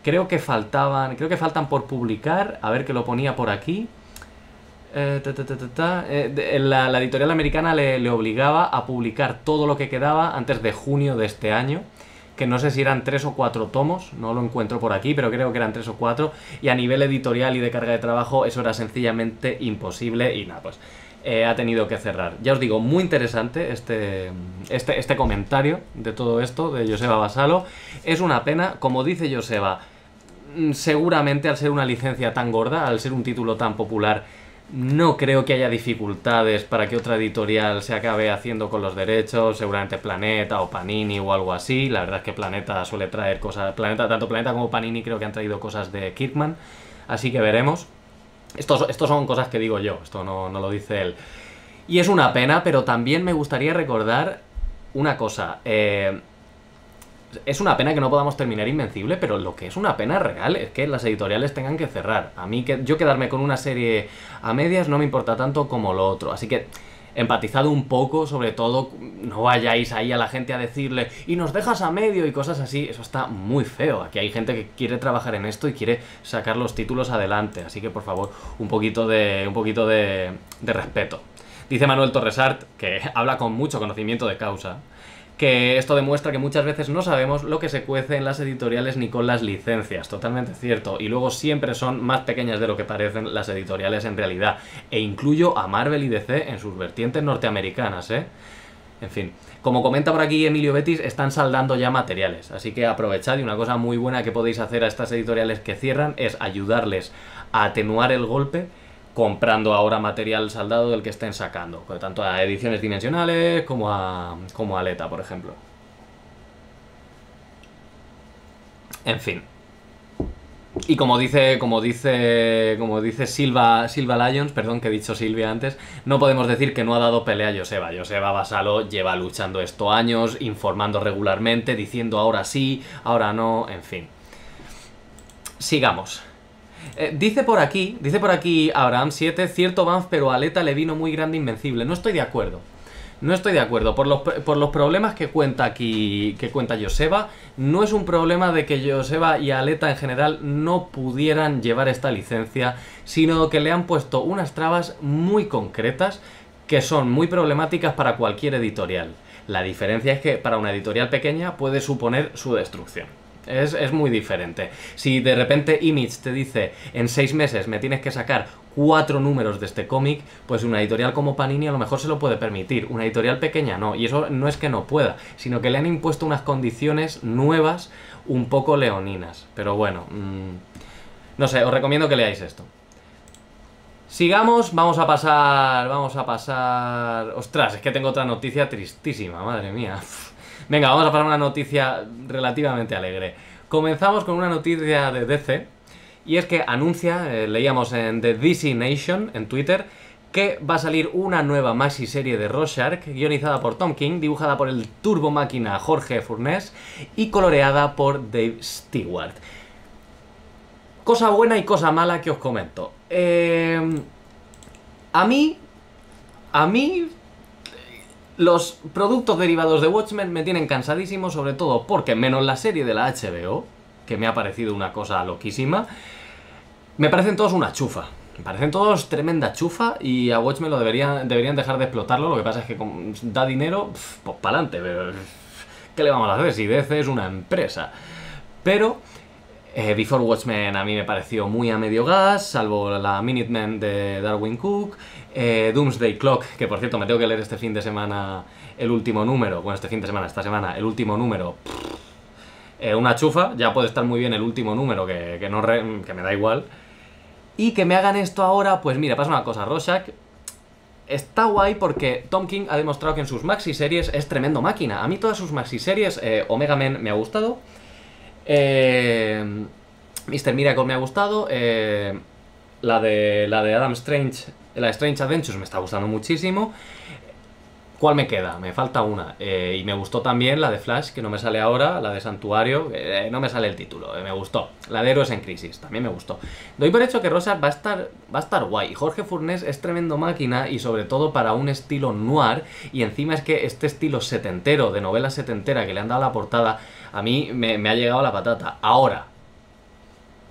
creo que faltaban, creo que faltan por publicar, a ver que lo ponía por aquí. Eh, ta, ta, ta, ta, ta. Eh, de, la, la editorial americana le, le obligaba a publicar todo lo que quedaba antes de junio de este año, que no sé si eran tres o cuatro tomos, no lo encuentro por aquí, pero creo que eran tres o cuatro, y a nivel editorial y de carga de trabajo eso era sencillamente imposible, y nada, pues eh, ha tenido que cerrar. Ya os digo, muy interesante este, este, este comentario de todo esto, de Joseba Vassallo. Es una pena, como dice Joseba, seguramente al ser una licencia tan gorda, al ser un título tan popular, no creo que haya dificultades para que otra editorial se acabe haciendo con los derechos, seguramente Planeta o Panini o algo así. La verdad es que Planeta suele traer cosas, Planeta, tanto Planeta como Panini creo que han traído cosas de Kirkman, así que veremos. Estos, estos son cosas que digo yo, esto no, no lo dice él. Y es una pena, pero también me gustaría recordar una cosa. Eh, es una pena que no podamos terminar Invencible, pero lo que es una pena real es que las editoriales tengan que cerrar. A mí, que yo quedarme con una serie a medias no me importa tanto como lo otro. Así que empatizad un poco, sobre todo, no vayáis ahí a la gente a decirle y nos dejas a medio y cosas así. Eso está muy feo. Aquí hay gente que quiere trabajar en esto y quiere sacar los títulos adelante. Así que, por favor, un poquito de, un poquito de, de respeto. Dice Manuel Torresart, que habla con mucho conocimiento de causa, que esto demuestra que muchas veces no sabemos lo que se cuece en las editoriales ni con las licencias. Totalmente cierto. Y luego siempre son más pequeñas de lo que parecen las editoriales en realidad. E incluyo a Marvel y D C en sus vertientes norteamericanas, ¿eh? En fin. Como comenta por aquí Emilio Betis, están saldando ya materiales. Así que aprovechad, y una cosa muy buena que podéis hacer a estas editoriales que cierran es ayudarles a atenuar el golpe comprando ahora material saldado del que estén sacando, tanto a ediciones dimensionales como a, como a Aleta, por ejemplo. En fin. Y como dice, como dice, como dice Silva, Silva Lions, perdón que he dicho Silvia antes, no podemos decir que no ha dado pelea a Joseba. Joseba Vassallo lleva luchando esto años, informando regularmente, diciendo ahora sí, ahora no, en fin. Sigamos. Eh, dice por aquí, dice por aquí Abraham siete, cierto Banff, pero a Aleta le vino muy grande Invencible. No estoy de acuerdo. No estoy de acuerdo. Por los, por los problemas que cuenta aquí, que cuenta Joseba, no es un problema de que Joseba y Aleta en general no pudieran llevar esta licencia, sino que le han puesto unas trabas muy concretas que son muy problemáticas para cualquier editorial. La diferencia es que para una editorial pequeña puede suponer su destrucción. Es, es muy diferente. Si de repente Image te dice en seis meses me tienes que sacar cuatro números de este cómic, pues una editorial como Panini a lo mejor se lo puede permitir. Una editorial pequeña no. Y eso no es que no pueda, sino que le han impuesto unas condiciones nuevas un poco leoninas. Pero bueno, mmm, no sé, os recomiendo que leáis esto. Sigamos, vamos a pasar... Vamos a pasar... Ostras, es que tengo otra noticia tristísima, madre mía. Venga, vamos a pasar a una noticia relativamente alegre. Comenzamos con una noticia de D C, y es que anuncia, eh, leíamos en The D C Nation, en Twitter, que va a salir una nueva maxi serie de Rorschach, guionizada por Tom King, dibujada por el turbo máquina Jorge Furness y coloreada por Dave Stewart. Cosa buena y cosa mala que os comento. Eh, a mí... A mí... Los productos derivados de Watchmen me tienen cansadísimo, sobre todo porque, menos la serie de la H B O, que me ha parecido una cosa loquísima, me parecen todos una chufa. Me parecen todos tremenda chufa y a Watchmen lo deberían, deberían dejar de explotarlo. Lo que pasa es que como da dinero, pues para adelante. ¿Qué le vamos a hacer si D C es una empresa? Pero eh, Before Watchmen a mí me pareció muy a medio gas, salvo la Minutemen de Darwin Cook. Eh, Doomsday Clock, que por cierto me tengo que leer este fin de semana el último número, bueno, este fin de semana, esta semana, el último número, pff, eh, una chufa, ya puede estar muy bien el último número, que, que, no re, que me da igual, y que me hagan esto ahora, pues mira, pasa una cosa, Rorschach está guay porque Tom King ha demostrado que en sus maxi series es tremendo máquina. A mí todas sus maxi series, eh, Omega Men me ha gustado, eh, mister Miracle me ha gustado, eh, la de, la de Adam Strange... La Strange Adventures me está gustando muchísimo. ¿Cuál me queda? Me falta una. Eh, y me gustó también la de Flash, que no me sale ahora, la de Santuario. Eh, no me sale el título, eh, me gustó. La de Héroes en Crisis, también me gustó. Doy por hecho que Rosa va a estar, va a estar guay. Jorge Furness es tremendo máquina y sobre todo para un estilo noir. Y encima es que este estilo setentero, de novela setentera que le han dado a la portada, a mí me, me ha llegado a la patata. Ahora,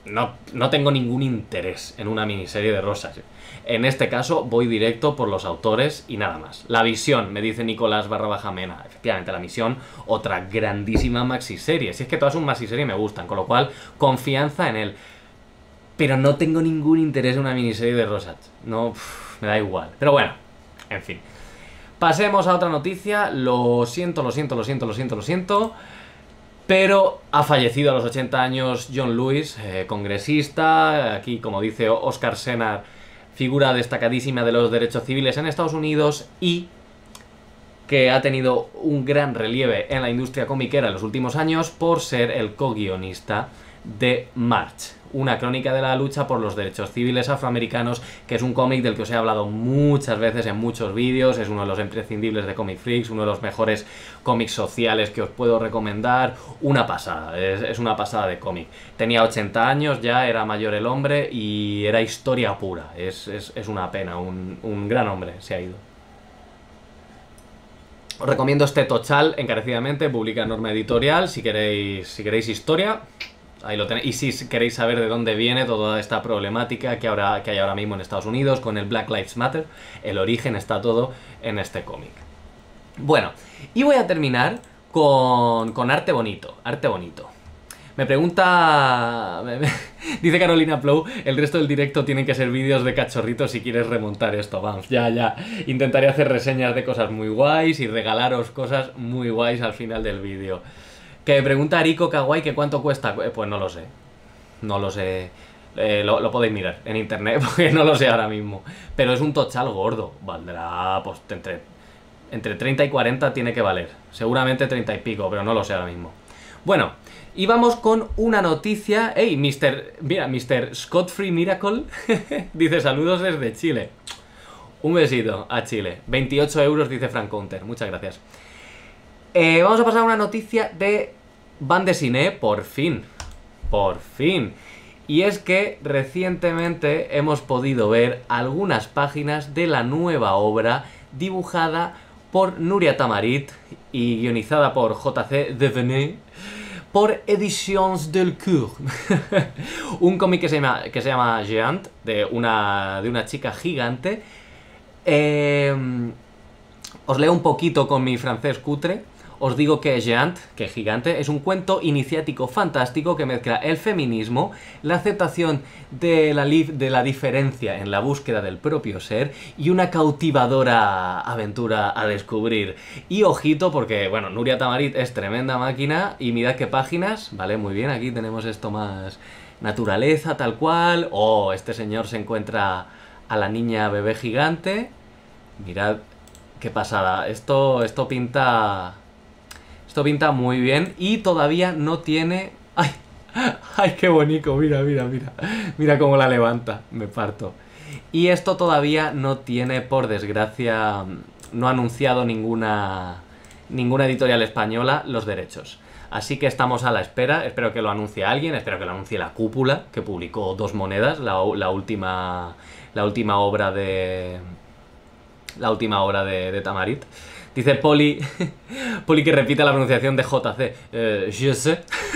no, no tengo ningún interés en una miniserie de Rorschach. En este caso voy directo por los autores y nada más. La Visión, me dice Nicolás barra baja Mena. Efectivamente, La Misión, otra grandísima maxiserie. Si es que todas sus maxiseries me gustan, con lo cual, confianza en él. Pero no tengo ningún interés en una miniserie de Rorschach. No, uff, me da igual. Pero bueno, en fin. Pasemos a otra noticia. Lo siento, lo siento, lo siento, lo siento, lo siento. Pero ha fallecido a los ochenta años John Lewis, eh, congresista, aquí como dice Oscar Senar, figura destacadísima de los derechos civiles en Estados Unidos y que ha tenido un gran relieve en la industria comiquera en los últimos años por ser el co-guionista de March, una crónica de la lucha por los derechos civiles afroamericanos, que es un cómic del que os he hablado muchas veces en muchos vídeos, es uno de los imprescindibles de Comic Freaks, uno de los mejores cómics sociales que os puedo recomendar, una pasada, es, es una pasada de cómic. Tenía ochenta años, ya era mayor el hombre y era historia pura, es, es, es una pena, un, un gran hombre se ha ido. Os recomiendo este tochal encarecidamente, publica Norma Editorial, si queréis, si queréis historia. Ahí lo tenéis. Y si queréis saber de dónde viene toda esta problemática que, ahora, que hay ahora mismo en Estados Unidos con el Black Lives Matter, el origen está todo en este cómic. Bueno, y voy a terminar con, con arte bonito, arte bonito. Me pregunta... Me, me, dice Carolina Plou, el resto del directo tienen que ser vídeos de cachorritos si quieres remontar esto, vamos, ya, ya. Intentaré hacer reseñas de cosas muy guays y regalaros cosas muy guays al final del vídeo. Que me pregunta Ariko Kawaii que cuánto cuesta. Pues no lo sé. No lo sé. Eh, lo, lo podéis mirar en internet porque no lo sé ahora mismo. Pero es un tochal gordo. Valdrá pues entre, entre treinta y cuarenta tiene que valer. Seguramente treinta y pico, pero no lo sé ahora mismo. Bueno, y vamos con una noticia. Hey, mister Mira, mister Scott Free Miracle dice saludos desde Chile. Un besito a Chile. veintiocho euros dice Frank Counter. Muchas gracias. Eh, vamos a pasar a una noticia de bande dessinée, por fin, por fin. Y es que recientemente hemos podido ver algunas páginas de la nueva obra dibujada por Nuria Tamarit y guionizada por J C Devenue por Editions Delcourt. Un cómic que se llama, que se llama Géant, de una, de una chica gigante. Eh, os leo un poquito con mi francés cutre. Os digo que Géant, que gigante, es un cuento iniciático fantástico que mezcla el feminismo, la aceptación de la, de la diferencia en la búsqueda del propio ser y una cautivadora aventura a descubrir. Y ojito porque, bueno, Nuria Tamarit es tremenda máquina y mirad qué páginas, vale, muy bien, aquí tenemos esto más naturaleza, tal cual. Oh, este señor se encuentra a la niña bebé gigante. Mirad qué pasada, esto, esto pinta... Esto pinta muy bien y todavía no tiene... ¡Ay! ¡Ay, qué bonito! Mira, mira, mira. Mira cómo la levanta. Me parto. Y esto todavía no tiene, por desgracia, no ha anunciado ninguna, ninguna editorial española los derechos. Así que estamos a la espera. Espero que lo anuncie alguien. Espero que lo anuncie La Cúpula, que publicó Dos Monedas, la, la, última, la última obra de... La última obra de, de Tamarit. Dice Poli, Poli que repita la pronunciación de J C. Eh, je sais.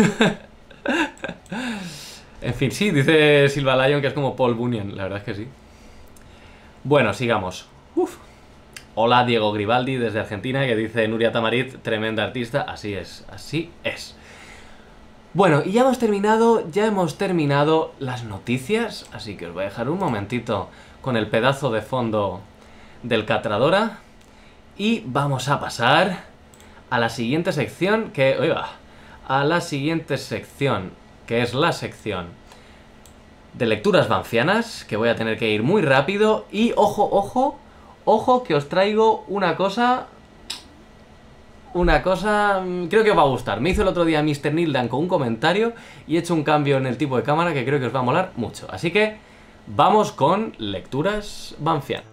En fin, sí, dice Silva Lion que es como Paul Bunyan, la verdad es que sí. Bueno, sigamos. Uf. Hola, Diego Gribaldi desde Argentina, que dice Nuria Tamarit, tremenda artista. Así es, así es. Bueno, y ya hemos terminado, ya hemos terminado las noticias, así que os voy a dejar un momentito con el pedazo de fondo del Catradora. Y vamos a pasar a la siguiente sección, que... Oiga, a la siguiente sección, que es la sección de lecturas banfianas, que voy a tener que ir muy rápido. Y ojo, ojo, ojo, que os traigo una cosa... Una cosa... Creo que os va a gustar. Me hizo el otro día mister Nildan con un comentario y he hecho un cambio en el tipo de cámara que creo que os va a molar mucho. Así que vamos con lecturas banfianas.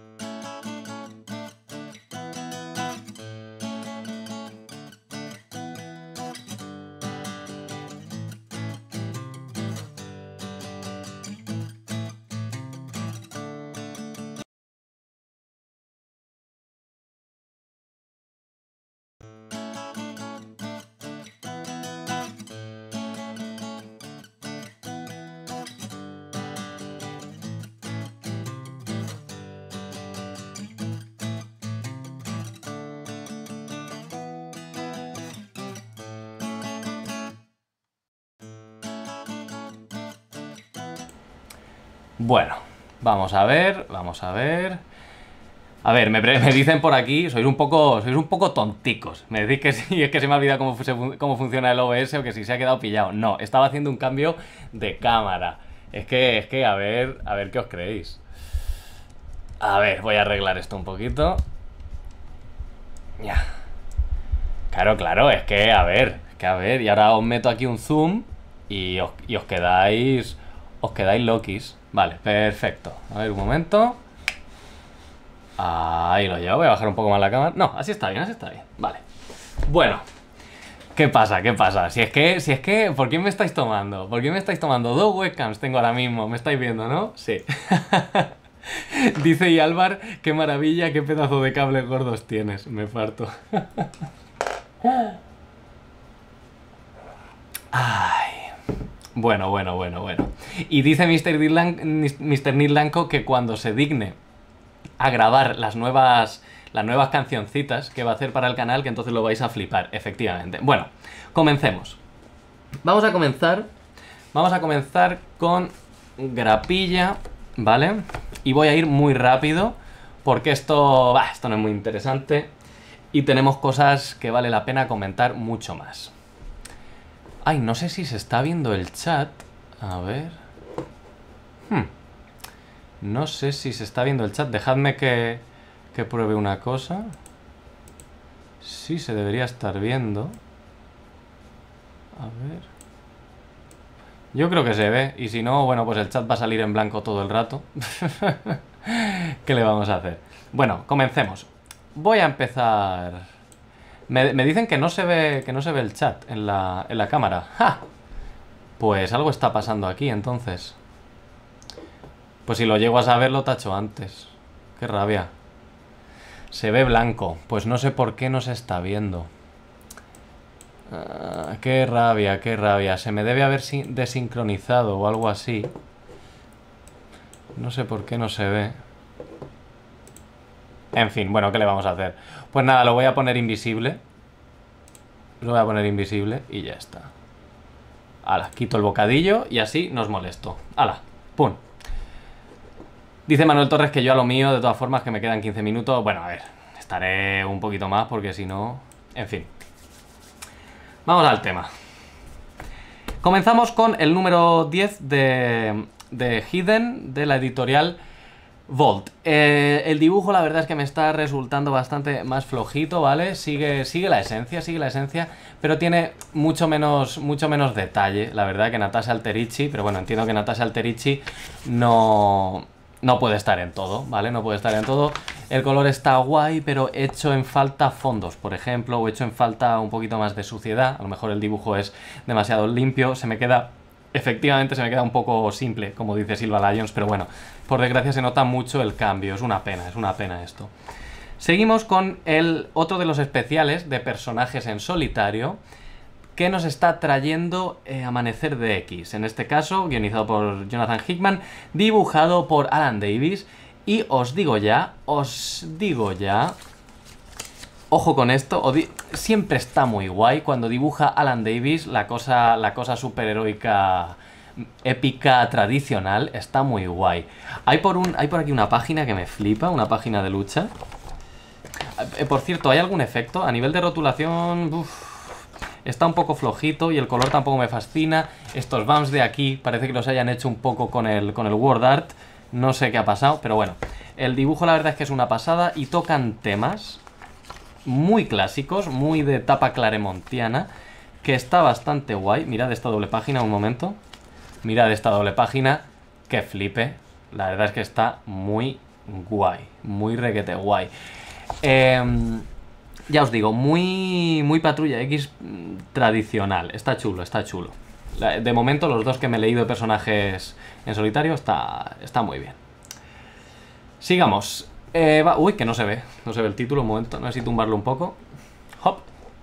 Bueno, vamos a ver, vamos a ver... A ver, me, me dicen por aquí, sois un poco sois un poco tonticos. Me decís que sí, es que se me ha olvidado cómo, se, cómo funciona el O B S o que si se ha quedado pillado. No, estaba haciendo un cambio de cámara. Es que, es que, a ver, a ver qué os creéis. A ver, voy a arreglar esto un poquito. Ya. Claro, claro, es que, a ver, es que a ver, y ahora os meto aquí un zoom y os, y os quedáis, os quedáis lokis. Vale, perfecto. A ver, un momento. Ahí lo llevo, voy a bajar un poco más la cámara. No, así está bien, así está bien, vale. Bueno, ¿qué pasa? ¿Qué pasa? Si es que, si es que, ¿por qué me estáis tomando? ¿Por qué me estáis tomando? Dos webcams tengo ahora mismo, me estáis viendo, ¿no? Sí. Dice y Álvar, qué maravilla, qué pedazo de cables gordos tienes. Me parto. Ay. Bueno, bueno, bueno, bueno. Y dice mister Nirlanco que cuando se digne a grabar las nuevas las nuevas cancioncitas que va a hacer para el canal, que entonces lo vais a flipar, efectivamente. Bueno, comencemos. Vamos a comenzar Vamos a comenzar con grapilla, ¿vale? Y voy a ir muy rápido porque esto, bah, esto no es muy interesante y tenemos cosas que vale la pena comentar mucho más. Ay, no sé si se está viendo el chat. A ver... Hmm. No sé si se está viendo el chat. Dejadme que, que pruebe una cosa. Sí, se debería estar viendo. A ver. Yo creo que se ve. Y si no, bueno, pues el chat va a salir en blanco todo el rato. ¿Qué le vamos a hacer? Bueno, comencemos. Voy a empezar... Me, me dicen que no se ve que no se ve el chat en la, en la cámara. ¡Ja! Pues algo está pasando aquí, entonces. Pues si lo llego a saber, lo tacho antes. Qué rabia. Se ve blanco. Pues no sé por qué no se está viendo. Ah, qué rabia, qué rabia. Se me debe haber desincronizado o algo así. No sé por qué no se ve. En fin, bueno, ¿qué le vamos a hacer? Pues nada, lo voy a poner invisible. Lo voy a poner invisible y ya está. Hala, quito el bocadillo y así nos molesto. Hala, pum. Dice Manuel Torres que yo a lo mío, de todas formas, que me quedan quince minutos. Bueno, a ver, estaré un poquito más porque si no... En fin. Vamos al tema. Comenzamos con el número diez de, de Hidden, de la editorial Volt. Eh, el dibujo, la verdad es que me está resultando bastante más flojito, ¿vale? Sigue, sigue la esencia, sigue la esencia, pero tiene mucho menos, mucho menos detalle, la verdad, que Natasha Alterici. Pero bueno, entiendo que Natasha Alterici no... No puede estar en todo, ¿vale? No puede estar en todo. El color está guay, pero hecho en falta fondos, por ejemplo, o hecho en falta un poquito más de suciedad. A lo mejor el dibujo es demasiado limpio. Se me queda, efectivamente, se me queda un poco simple, como dice Silva Lyons, pero bueno, por desgracia se nota mucho el cambio. Es una pena, es una pena esto. Seguimos con el otro de los especiales de personajes en solitario que nos está trayendo eh, Amanecer de X. En este caso, guionizado por Jonathan Hickman, dibujado por Alan Davis. Y os digo ya, os digo ya... Ojo con esto, siempre está muy guay cuando dibuja Alan Davis la cosa, la cosa superheroica épica tradicional. Está muy guay. Hay por, un, hay por aquí una página que me flipa, una página de lucha. Eh, por cierto, ¿hay algún efecto? A nivel de rotulación... Uf, está un poco flojito y el color tampoco me fascina. Estos bumps de aquí parece que los hayan hecho un poco con el, con el word art. No sé qué ha pasado, pero bueno. El dibujo la verdad es que es una pasada y tocan temas muy clásicos, muy de tapa claremontiana, que está bastante guay. Mirad esta doble página, un momento. Mirad esta doble página, que flipe. La verdad es que está muy guay, muy requete guay. Eh... Ya os digo, muy, muy Patrulla X tradicional. Está chulo, está chulo. De momento, los dos que me he leído de personajes en solitario está, está muy bien. Sigamos. Eh, va, uy, que no se ve. No se ve el título, un momento. Necesito tumbarlo un poco. Hop.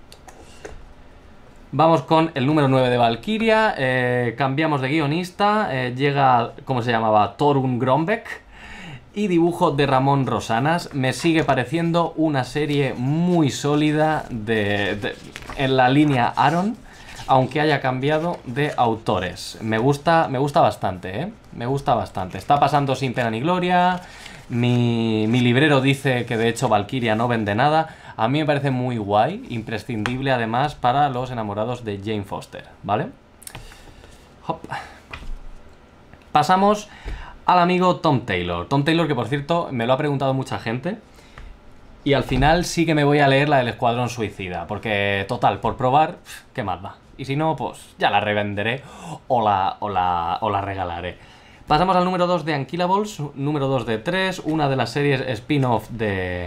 Vamos con el número nueve de Valkyria. Eh, cambiamos de guionista. Eh, llega, ¿cómo se llamaba? Torun Grombeck. Y dibujo de Ramón Rosanas. Me sigue pareciendo una serie muy sólida de, de, en la línea Aaron. aunque haya cambiado de autores. Me gusta, me gusta bastante, ¿eh? Me gusta bastante. Está pasando sin pena ni gloria. Mi, mi librero dice que de hecho Valkyria no vende nada. A mí me parece muy guay, imprescindible además para los enamorados de Jane Foster, ¿vale? Hop. Pasamos al amigo Tom Taylor. Tom Taylor, que por cierto me lo ha preguntado mucha gente. Y al final sí que me voy a leer la del Escuadrón Suicida. Porque, total, por probar, ¿qué más da? Y si no, pues ya la revenderé o la, o la, o la regalaré. Pasamos al número dos de Unkillables, número dos de tres, una de las series spin-off de,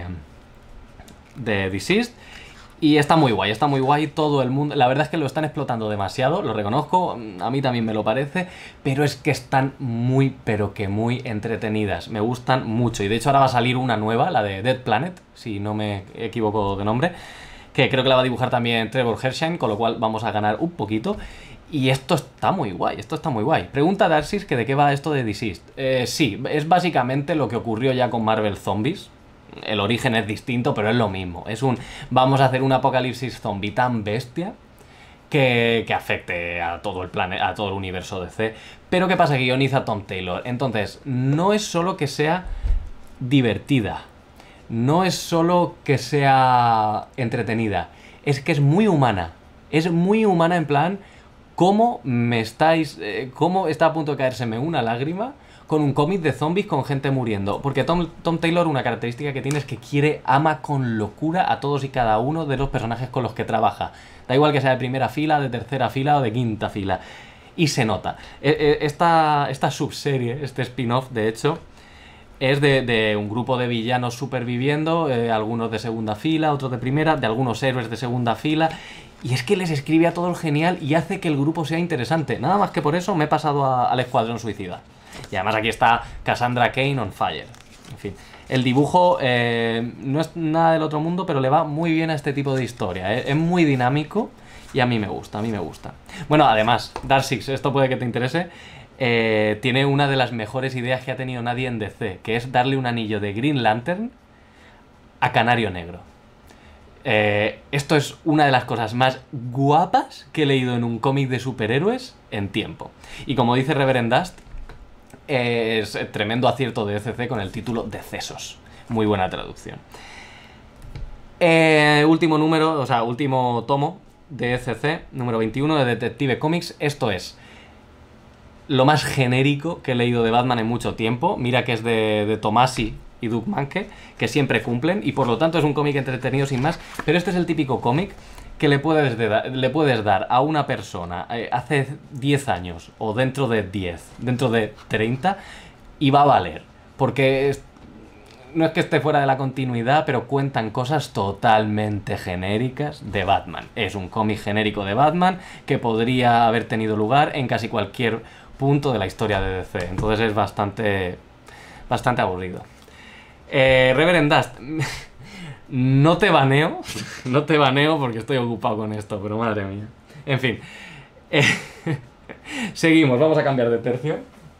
de Deceased. Y está muy guay, está muy guay todo el mundo. La verdad es que lo están explotando demasiado, lo reconozco, a mí también me lo parece, pero es que están muy, pero que muy entretenidas. Me gustan mucho y de hecho ahora va a salir una nueva, la de Dead Planet, si no me equivoco de nombre, que creo que la va a dibujar también Trevor Hershine, con lo cual vamos a ganar un poquito. Y esto está muy guay, esto está muy guay. Pregunta Darcis que de qué va esto de Deceased. Eh, sí, es básicamente lo que ocurrió ya con Marvel Zombies. El origen es distinto, pero es lo mismo. Es un vamos a hacer un apocalipsis zombie tan bestia que, que afecte a todo el planeta, a todo el universo D C. Pero ¿qué pasa? Que guioniza Tom Taylor. Entonces, no es solo que sea divertida, no es solo que sea entretenida, es que es muy humana. Es muy humana en plan, ¿cómo me estáis... Eh, cómo está a punto de caérseme una lágrima con un cómic de zombies con gente muriendo? Porque Tom, Tom Taylor, una característica que tiene es que quiere, ama con locura a todos y cada uno de los personajes con los que trabaja. Da igual que sea de primera fila, de tercera fila o de quinta fila. Y se nota. Esta, esta subserie, este spin-off, de hecho, es de, de un grupo de villanos superviviendo, eh, algunos de segunda fila, otros de primera, de algunos héroes de segunda fila. Y es que les escribe a todo el genial y hace que el grupo sea interesante. Nada más que por eso me he pasado a, al Escuadrón Suicida. Y además aquí está Cassandra Cain on fire. En fin, el dibujo eh, no es nada del otro mundo, pero le va muy bien a este tipo de historia. ¿eh? Es muy dinámico y a mí me gusta, a mí me gusta. Bueno, además, Darksix, esto puede que te interese, eh, tiene una de las mejores ideas que ha tenido nadie en D C, que es darle un anillo de Green Lantern a Canario Negro. Eh, esto es una de las cosas más guapas que he leído en un cómic de superhéroes en tiempo. Y como dice Reverend Dust, es tremendo acierto de D C C con el título Decesos. Muy buena traducción. Eh, último número, o sea, último tomo de D C C, número veintiuno de Detective Comics. Esto es lo más genérico que he leído de Batman en mucho tiempo. Mira que es de, de Tomasi y Doug Mahnke, que siempre cumplen, y por lo tanto es un cómic entretenido sin más. Pero este es el típico cómic que le puedes, de, le puedes dar a una persona eh, hace diez años o dentro de diez, dentro de treinta, y va a valer, porque es, no es que esté fuera de la continuidad, pero cuentan cosas totalmente genéricas de Batman. Es un cómic genérico de Batman que podría haber tenido lugar en casi cualquier punto de la historia de D C, entonces es bastante, bastante aburrido. eh, Reverend Dust, no te baneo, no te baneo porque estoy ocupado con esto, pero madre mía. En fin, eh, seguimos, vamos a cambiar de tercio.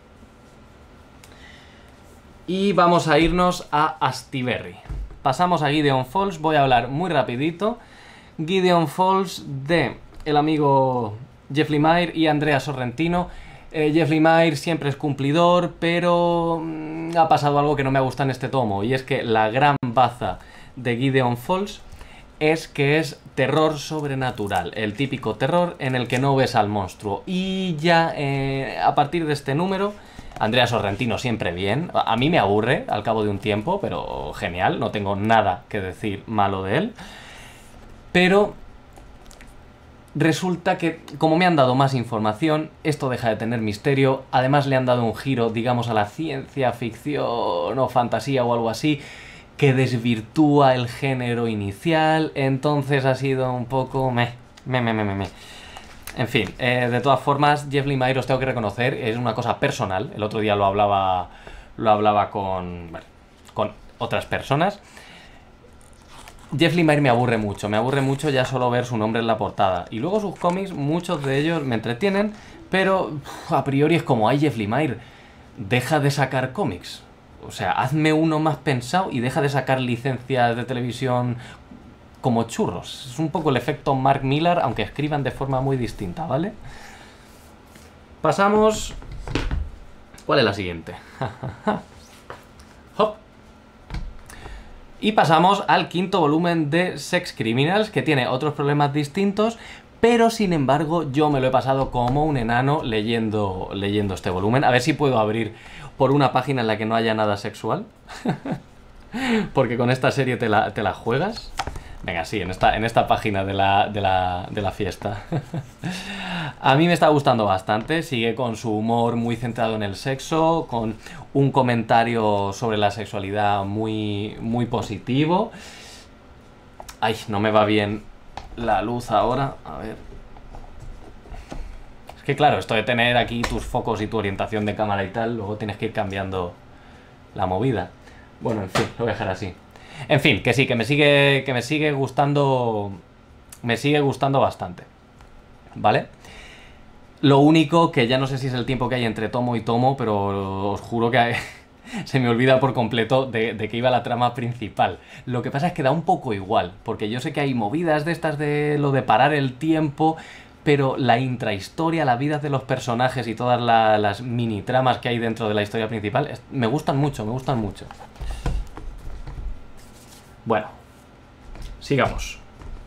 Y vamos a irnos a Astiberri. Pasamos a Gideon Falls, voy a hablar muy rapidito. Gideon Falls de el amigo Jeff Lemire y Andrea Sorrentino. Eh, Jeff Lemire siempre es cumplidor, pero mmm, ha pasado algo que no me gusta en este tomo, y es que la gran baza de Gideon Falls es que es terror sobrenatural, el típico terror en el que no ves al monstruo. Y ya eh, a partir de este número, Andrea Sorrentino siempre bien, a mí me aburre al cabo de un tiempo, pero genial, no tengo nada que decir malo de él. Pero resulta que, como me han dado más información, esto deja de tener misterio. Además le han dado un giro, digamos, a la ciencia ficción o fantasía o algo así, que desvirtúa el género inicial. Entonces ha sido un poco meh, meh, meh, meh, meh. En fin, eh, de todas formas, Jeff Lemire, os tengo que reconocer, es una cosa personal. El otro día lo hablaba, lo hablaba con, bueno, con otras personas. Jeff Lemire me aburre mucho, me aburre mucho ya solo ver su nombre en la portada. Y luego sus cómics, muchos de ellos me entretienen, pero uf, a priori es como, ay, Jeff Lemire, deja de sacar cómics. O sea, hazme uno más pensado y deja de sacar licencias de televisión como churros. Es un poco el efecto Mark Millar, aunque escriban de forma muy distinta, ¿vale? Pasamos... ¿Cuál es la siguiente? Hop. Y pasamos al quinto volumen de Sex Criminals, que tiene otros problemas distintos, pero sin embargo yo me lo he pasado como un enano leyendo, leyendo este volumen. A ver si puedo abrir por una página en la que no haya nada sexual. Porque con esta serie te la, te la juegas. Venga, sí, en esta, en esta página de la, de la, de la fiesta. A mí me está gustando bastante. Sigue con su humor muy centrado en el sexo, con un comentario sobre la sexualidad muy, muy positivo. Ay, no me va bien la luz ahora. A ver. Es que claro, esto de tener aquí tus focos y tu orientación de cámara y tal, luego tienes que ir cambiando la movida. Bueno, en fin, lo voy a dejar así. En fin, que sí, que me sigue, que me sigue gustando, me sigue gustando bastante, ¿vale? Lo único que ya no sé si es el tiempo que hay entre tomo y tomo, pero os juro que hay, se me olvida por completo de, de que iba la trama principal. Lo que pasa es que da un poco igual, porque yo sé que hay movidas de estas de lo de parar el tiempo, pero la intrahistoria, la vida de los personajes y todas la, las mini tramas que hay dentro de la historia principal, es, me gustan mucho, me gustan mucho. Bueno, sigamos.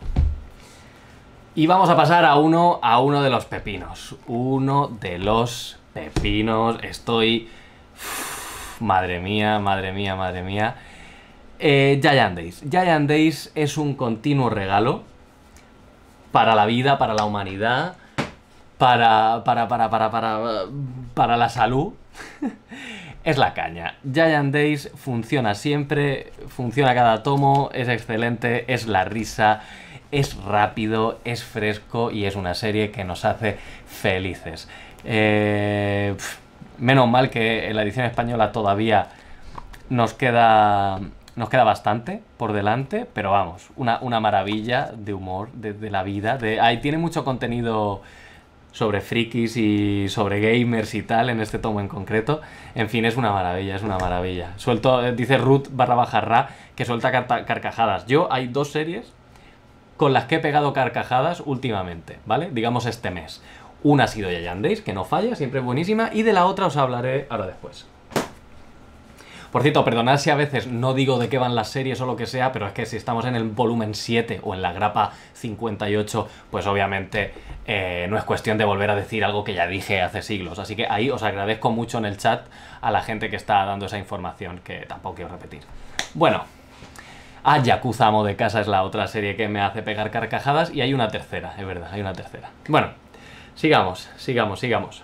Y vamos a pasar a uno, a uno de los pepinos. Uno de los pepinos. Estoy... Uf, madre mía, madre mía, madre mía. Eh, Giant Days. Giant Days es un continuo regalo para la vida, para la humanidad, para... para... para... para... para, para la salud. Es la caña. Giant Days funciona siempre, funciona cada tomo, es excelente, es la risa, es rápido, es fresco y es una serie que nos hace felices. Eh, pf, menos mal que en la edición española todavía nos queda, nos queda bastante por delante, pero vamos, una, una maravilla de humor, de, de la vida. De, ahí tiene mucho contenido sobre frikis y sobre gamers y tal, en este tomo en concreto. En fin, es una maravilla, es una maravilla. Suelto, dice Ruth barra baja ra, que suelta car carcajadas. Yo hay dos series con las que he pegado carcajadas últimamente, ¿vale? Digamos este mes. Una ha sido Giant Days, que no falla, siempre es buenísima, y de la otra os hablaré ahora después. Por cierto, perdonad si a veces no digo de qué van las series o lo que sea, pero es que si estamos en el volumen siete o en la grapa cincuenta y ocho, pues obviamente eh, no es cuestión de volver a decir algo que ya dije hace siglos. Así que ahí os agradezco mucho en el chat a la gente que está dando esa información, que tampoco quiero repetir. Bueno, ah, Yakuza Amo de Casa es la otra serie que me hace pegar carcajadas, y hay una tercera, es verdad, hay una tercera. Bueno, sigamos, sigamos, sigamos.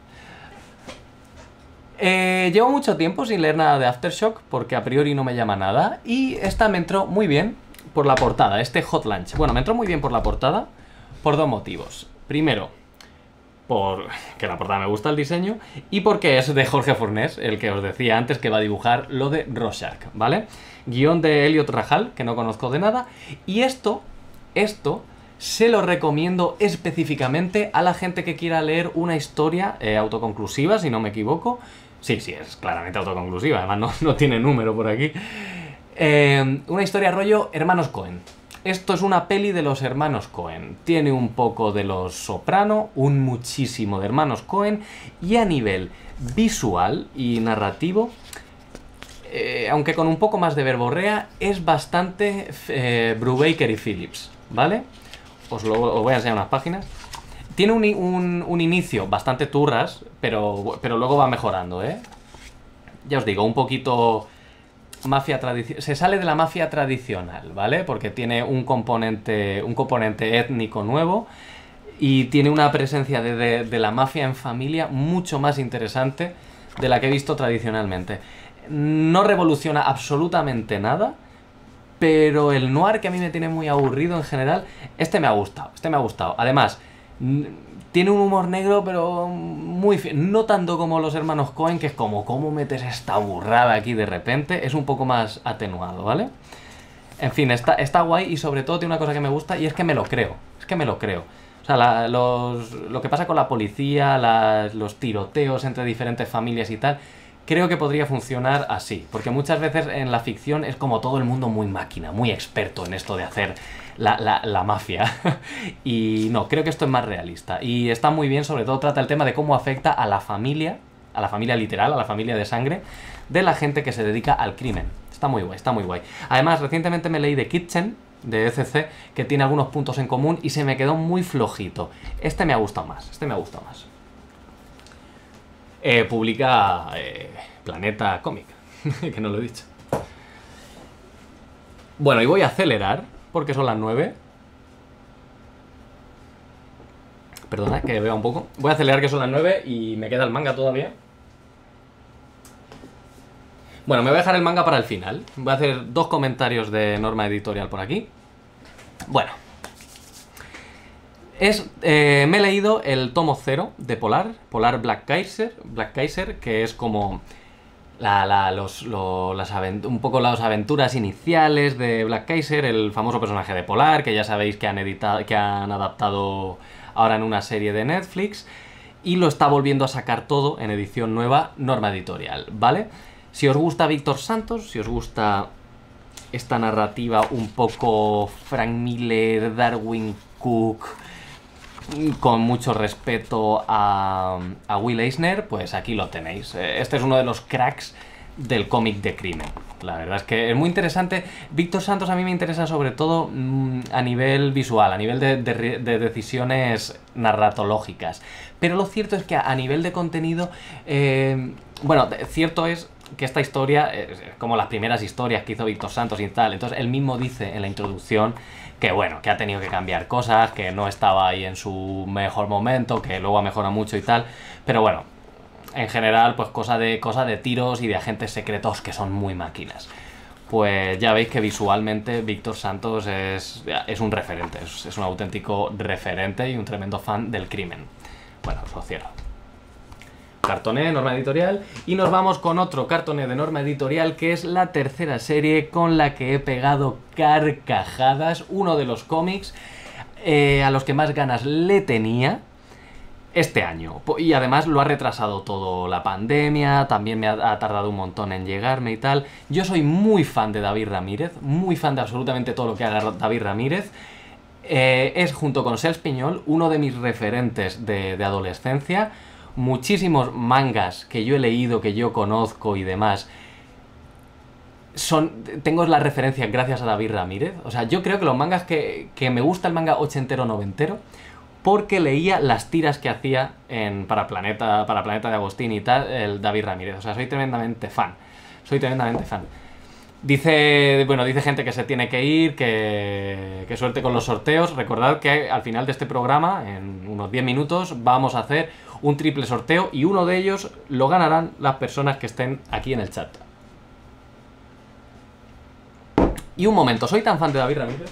Eh, llevo mucho tiempo sin leer nada de Aftershock porque a priori no me llama nada, y esta me entró muy bien por la portada, este Hot Lunch. Bueno, me entró muy bien por la portada por dos motivos. Primero, por que la portada me gusta el diseño, y porque es de Jorge Fornés, el que os decía antes que va a dibujar lo de Rorschach, ¿vale? Guión de Elliot Rahal, que no conozco de nada, y esto, esto... se lo recomiendo específicamente a la gente que quiera leer una historia eh, autoconclusiva, si no me equivoco. Sí, sí, es claramente autoconclusiva, además no, no tiene número por aquí. Eh, una historia rollo Hermanos Coen. Esto es una peli de los Hermanos Coen. Tiene un poco de Los Soprano, un muchísimo de Hermanos Coen, y a nivel visual y narrativo, eh, aunque con un poco más de verborrea, es bastante eh, Brubaker y Phillips, ¿vale? Os, lo, os voy a enseñar unas páginas. Tiene un, un, un inicio bastante turras, pero, pero luego va mejorando, ¿eh? Ya os digo, un poquito mafia tradicional. Se sale de la mafia tradicional, ¿vale? Porque tiene un componente, un componente étnico nuevo y tiene una presencia de, de, de la mafia en familia mucho más interesante de la que he visto tradicionalmente. No revoluciona absolutamente nada, pero el noir, que a mí me tiene muy aburrido en general, este me ha gustado, este me ha gustado. Además, tiene un humor negro, pero muy... no tanto como los Hermanos Coen, que es como, ¿cómo metes esta burrada aquí de repente? Es un poco más atenuado, ¿vale? En fin, está, está guay, y sobre todo tiene una cosa que me gusta, y es que me lo creo, es que me lo creo. O sea, la, los, lo que pasa con la policía, la, los tiroteos entre diferentes familias y tal, creo que podría funcionar así, porque muchas veces en la ficción es como todo el mundo muy máquina, muy experto en esto de hacer la, la, la mafia. Y no, creo que esto es más realista. Y está muy bien, sobre todo trata el tema de cómo afecta a la familia, a la familia literal, a la familia de sangre, de la gente que se dedica al crimen. Está muy guay, está muy guay. Además, recientemente me leí The Kitchen, de E C C, que tiene algunos puntos en común y se me quedó muy flojito. Este me ha gustado más, este me ha gustado más. Eh, publica eh, Planeta Cómic, que no lo he dicho. Bueno, y voy a acelerar, porque son las nueve. Perdona, que vea un poco. Voy a acelerar, que son las nueve y me queda el manga todavía. Bueno, me voy a dejar el manga para el final. Voy a hacer dos comentarios de norma editorial por aquí. Bueno. Es, eh, me he leído el tomo cero de Polar, Polar Black Kaiser, Black Kaiser, que es como la, la, los, lo, las un poco las aventuras iniciales de Black Kaiser, el famoso personaje de Polar, que ya sabéis que han, editado, que han adaptado ahora en una serie de Netflix, y lo está volviendo a sacar todo en edición nueva, norma editorial, ¿vale? Si os gusta Víctor Santos, si os gusta esta narrativa un poco Frank Miller, Darwin Cook, con mucho respeto a, a Will Eisner, pues aquí lo tenéis. Este es uno de los cracks del cómic de crimen. La verdad es que es muy interesante. Víctor Santos a mí me interesa sobre todo mmm, a nivel visual, a nivel de, de, de decisiones narratológicas. Pero lo cierto es que a, a nivel de contenido, eh, bueno, cierto es que esta historia es como las primeras historias que hizo Víctor Santos y tal. Entonces él mismo dice en la introducción que bueno, que ha tenido que cambiar cosas, que no estaba ahí en su mejor momento, que luego ha mejorado mucho y tal. Pero bueno, en general, pues cosa de, cosa de tiros y de agentes secretos que son muy máquinas. Pues ya veis que visualmente Víctor Santos es, es un referente, es, es un auténtico referente y un tremendo fan del crimen. Bueno, os lo cierro. Cartoné, norma editorial, y nos vamos con otro cartoné de norma editorial, que es la tercera serie con la que he pegado carcajadas, uno de los cómics eh, a los que más ganas le tenía este año, y además lo ha retrasado todo la pandemia, también me ha, ha tardado un montón en llegarme y tal. Yo soy muy fan de David Ramírez, muy fan de absolutamente todo lo que haga David Ramírez. Eh, es, junto con Sels Piñol, uno de mis referentes de, de adolescencia. Muchísimos mangas que yo he leído, que yo conozco y demás, son, tengo las referencias gracias a David Ramírez. O sea, yo creo que los mangas que, que me gusta el manga ochentero, noventero, porque leía las tiras que hacía en, para, Planeta, para Planeta de Agustín y tal, el David Ramírez. O sea, soy tremendamente fan. Soy tremendamente fan. Dice, bueno, dice gente que se tiene que ir, que, que suerte con los sorteos. Recordad que al final de este programa, en unos diez minutos, vamos a hacer un triple sorteo y uno de ellos lo ganarán las personas que estén aquí en el chat. Y un momento, soy tan fan de David Ramírez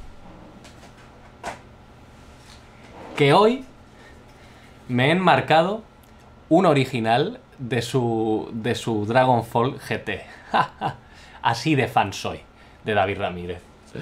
que hoy me he enmarcado un original de su, de su Dragonfall G T. Así de fan soy de David Ramírez.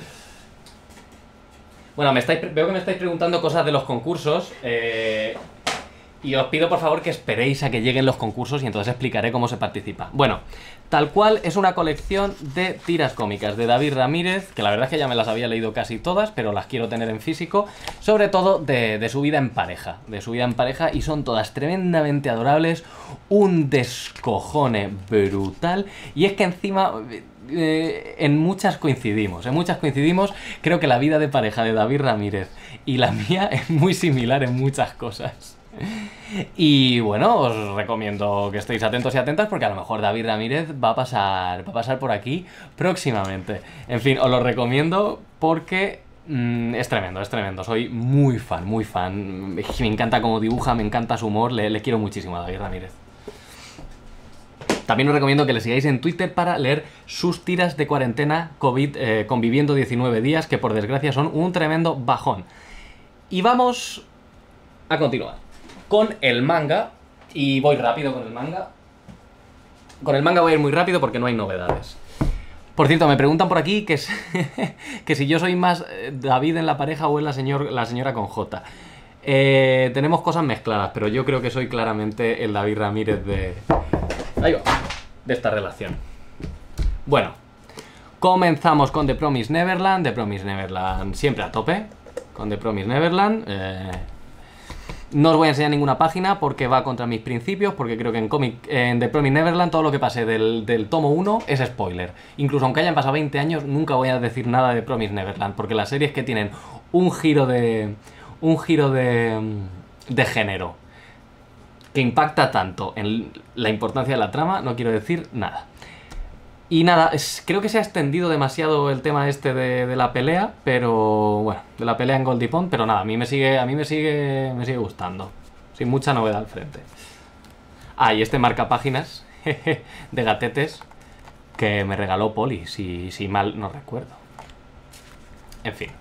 Bueno, me estáis, veo que me estáis preguntando cosas de los concursos. Eh, y os pido por favor que esperéis a que lleguen los concursos y entonces explicaré cómo se participa. Bueno, tal cual es una colección de tiras cómicas de David Ramírez, que la verdad es que ya me las había leído casi todas, pero las quiero tener en físico. Sobre todo de, de su vida en pareja. De su vida en pareja, y son todas tremendamente adorables. Un descojone brutal. Y es que encima... Eh, en muchas coincidimos, en muchas coincidimos. Creo que la vida de pareja de David Ramírez y la mía es muy similar en muchas cosas. Y bueno, os recomiendo que estéis atentos y atentas, porque a lo mejor David Ramírez va a pasar, va a pasar por aquí próximamente. En fin, os lo recomiendo porque mmm, es tremendo, es tremendo. Soy muy fan, muy fan. Me encanta cómo dibuja, me encanta su humor. Le, le quiero muchísimo a David Ramírez. También os recomiendo que le sigáis en Twitter para leer sus tiras de cuarentena COVID, eh, conviviendo diecinueve días, que por desgracia son un tremendo bajón. Y vamos a continuar con el manga, y voy rápido con el manga. Con el manga voy a ir muy rápido porque no hay novedades. Por cierto, me preguntan por aquí que, es, que si yo soy más David en la pareja o es la, señor, la señora con J. Eh, tenemos cosas mezcladas, pero yo creo que soy claramente el David Ramírez de... ahí va, de esta relación. Bueno, comenzamos con The Promised Neverland. The Promised Neverland siempre a tope. Con The Promised Neverland. Eh, no os voy a enseñar ninguna página porque va contra mis principios, porque creo que en, comic, en The Promised Neverland todo lo que pase del, del tomo uno es spoiler. Incluso aunque hayan pasado veinte años, nunca voy a decir nada de The Promised Neverland, porque las series que tienen un giro de... un giro de... de género que impacta tanto en la importancia de la trama, no quiero decir nada. Y nada, es, creo que se ha extendido demasiado el tema este de, de la pelea, pero bueno, de la pelea en Goldie Pond, pero nada, a mí me sigue, a mí me sigue, me sigue gustando, sin mucha novedad al frente. Ah, y este marcapáginas de gatetes que me regaló Poli, si, si mal no recuerdo. En fin.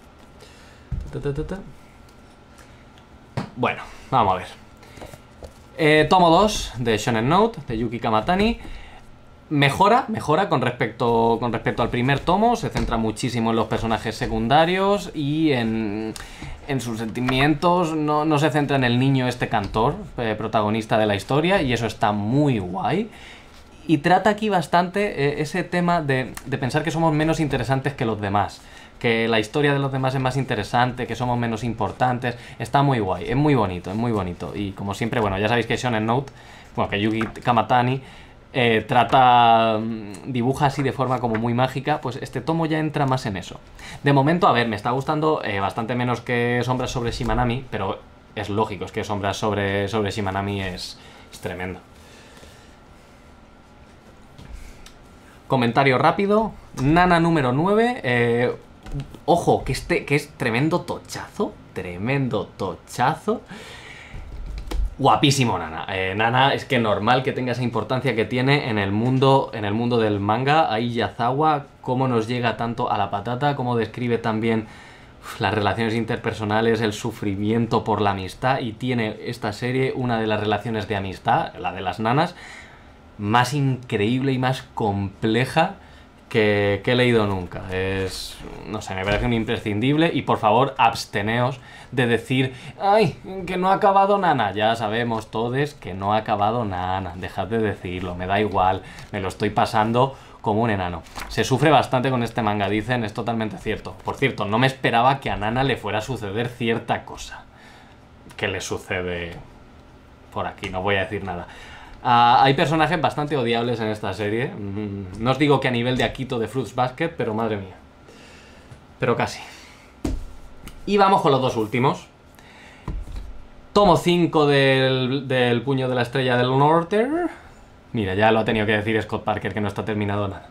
Bueno, vamos a ver. Eh, tomo dos de Shonen Note, de Yuki Kamatani. Mejora, mejora con respecto, con respecto al primer tomo. Se centra muchísimo en los personajes secundarios y en, en sus sentimientos. No, no se centra en el niño este cantor, eh, protagonista de la historia, y eso está muy guay. Y trata aquí bastante eh, ese tema de, de pensar que somos menos interesantes que los demás, que la historia de los demás es más interesante, que somos menos importantes. Está muy guay, es muy bonito, es muy bonito. Y como siempre, bueno, ya sabéis que Shonen Note, bueno, que Yuki Kamatani eh, trata, dibuja así de forma como muy mágica, pues este tomo ya entra más en eso. De momento, a ver, me está gustando eh, bastante menos que Sombras sobre Shimanami, pero es lógico, es que Sombras sobre, sobre Shimanami es, es tremendo. Comentario rápido. Nana número nueve. Eh, ojo, que este que es tremendo tochazo. Tremendo tochazo. Guapísimo Nana. Eh, Nana es que normal que tenga esa importancia que tiene en el mundo, en el mundo del manga. Ahí Yazawa, cómo nos llega tanto a la patata, cómo describe también uf, las relaciones interpersonales, el sufrimiento por la amistad. Y tiene esta serie una de las relaciones de amistad, la de las nanas, más increíble y más compleja que, que he leído nunca. Es, no sé, me parece un imprescindible. Y por favor, absteneos de decir, ay, que no ha acabado Nana. Ya sabemos todos que no ha acabado Nana. Dejad de decirlo, me da igual, me lo estoy pasando como un enano. Se sufre bastante con este manga, dicen, es totalmente cierto. Por cierto, no me esperaba que a Nana le fuera a suceder cierta cosa que le sucede por aquí, no voy a decir nada. Uh, hay personajes bastante odiables en esta serie. Mm, no os digo que a nivel de Akito de Fruits Basket, pero madre mía. Pero casi. Y vamos con los dos últimos. Tomo cinco del, del Puño de la Estrella del Norte. Mira, ya lo ha tenido que decir Scott Parker, que no está terminado nada.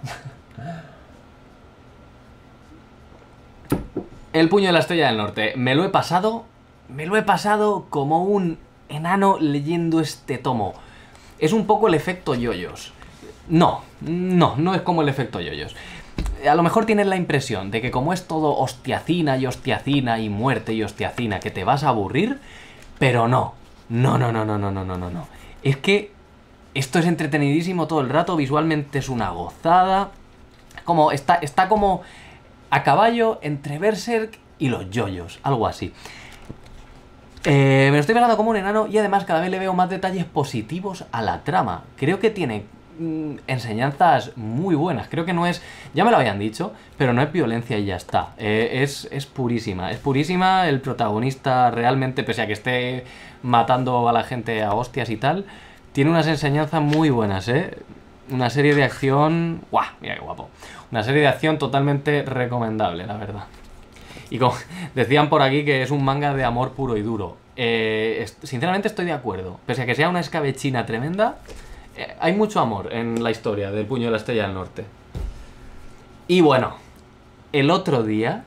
El Puño de la Estrella del Norte. Me lo he pasado. Me lo he pasado como un enano leyendo este tomo. Es un poco el efecto yoyos. No, no, no es como el efecto yoyos. A lo mejor tienes la impresión de que como es todo hostiacina y hostiacina y muerte y hostiacina, que te vas a aburrir, pero no. No, no, no, no, no, no, no, no, no. Es que esto es entretenidísimo todo el rato, visualmente es una gozada. Como está, está como a caballo entre Berserk y los yoyos, algo así. Eh, me lo estoy pegando como un enano y además cada vez le veo más detalles positivos a la trama. Creo que tiene mm, enseñanzas muy buenas. Creo que no es, ya me lo habían dicho, pero no es violencia y ya está. Eh, es, es purísima, es purísima. El protagonista realmente, pese a que esté matando a la gente a hostias y tal, tiene unas enseñanzas muy buenas, ¿eh? Una serie de acción... ¡Guau! Mira qué guapo. Una serie de acción totalmente recomendable, la verdad. Y como decían por aquí que es un manga de amor puro y duro. Eh, est sinceramente estoy de acuerdo. Pese a que sea una escabechina tremenda, eh, hay mucho amor en la historia del Puño de la Estrella del Norte. Y bueno, el otro día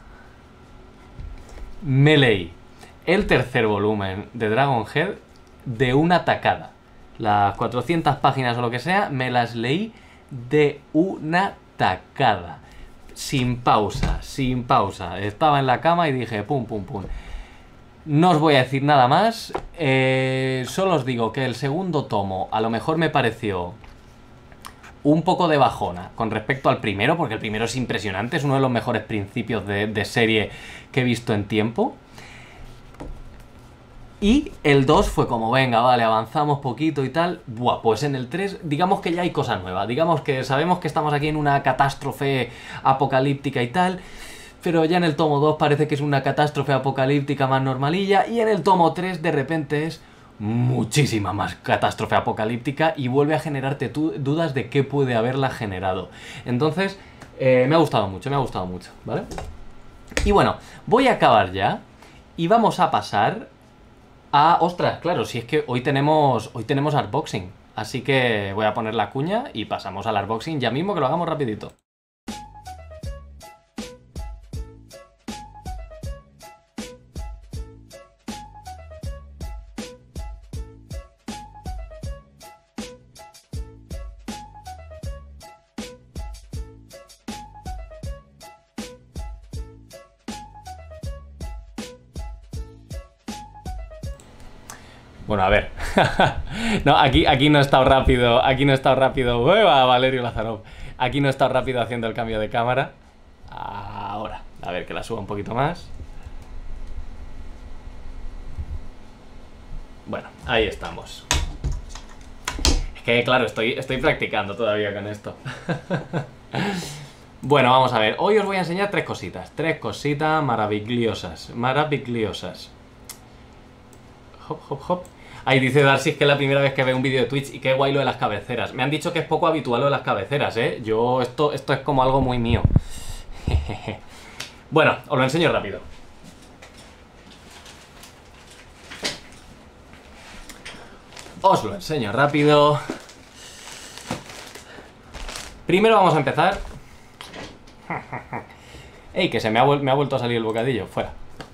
me leí el tercer volumen de Dragon Head de una tacada. Las cuatrocientas páginas o lo que sea, me las leí de una tacada. Sin pausa, sin pausa. Estaba en la cama y dije pum, pum, pum. No os voy a decir nada más. Eh, solo os digo que el segundo tomo a lo mejor me pareció un poco de bajona con respecto al primero, porque el primero es impresionante, es uno de los mejores principios de, de serie que he visto en tiempo. Y el dos fue como, venga, vale, avanzamos poquito y tal. Buah, pues en el tres, digamos que ya hay cosa nueva. Digamos que sabemos que estamos aquí en una catástrofe apocalíptica y tal. Pero ya en el tomo dos parece que es una catástrofe apocalíptica más normalilla. Y en el tomo tres de repente es muchísima más catástrofe apocalíptica. Y vuelve a generarte tu dudas de qué puede haberla generado. Entonces, eh, me ha gustado mucho, me ha gustado mucho, ¿vale? Y bueno, voy a acabar ya. Y vamos a pasar... Ah, ostras, claro, si es que hoy tenemos hoy tenemos Artboxing. Así que voy a poner la cuña y pasamos al Artboxing ya mismo, que lo hagamos rapidito. Bueno, a ver. No, aquí, aquí no he estado rápido. Aquí no he estado rápido. ¡Ueva! Valerio Lazarov. Aquí no he estado rápido haciendo el cambio de cámara. Ahora. A ver, que la suba un poquito más. Bueno, ahí estamos. Es que, claro, estoy, estoy practicando todavía con esto. Bueno, vamos a ver. Hoy os voy a enseñar tres cositas. Tres cositas maravillosas. Maravillosas. Hop, hop, hop. Ahí dice Darcy que es la primera vez que veo un vídeo de Twitch y qué guay lo de las cabeceras. Me han dicho que es poco habitual lo de las cabeceras, ¿eh? Yo, esto, esto es como algo muy mío. Bueno, os lo enseño rápido. Os lo enseño rápido. Primero vamos a empezar. ¡Ey! Que se me ha, me ha vuelto a salir el bocadillo. Fuera.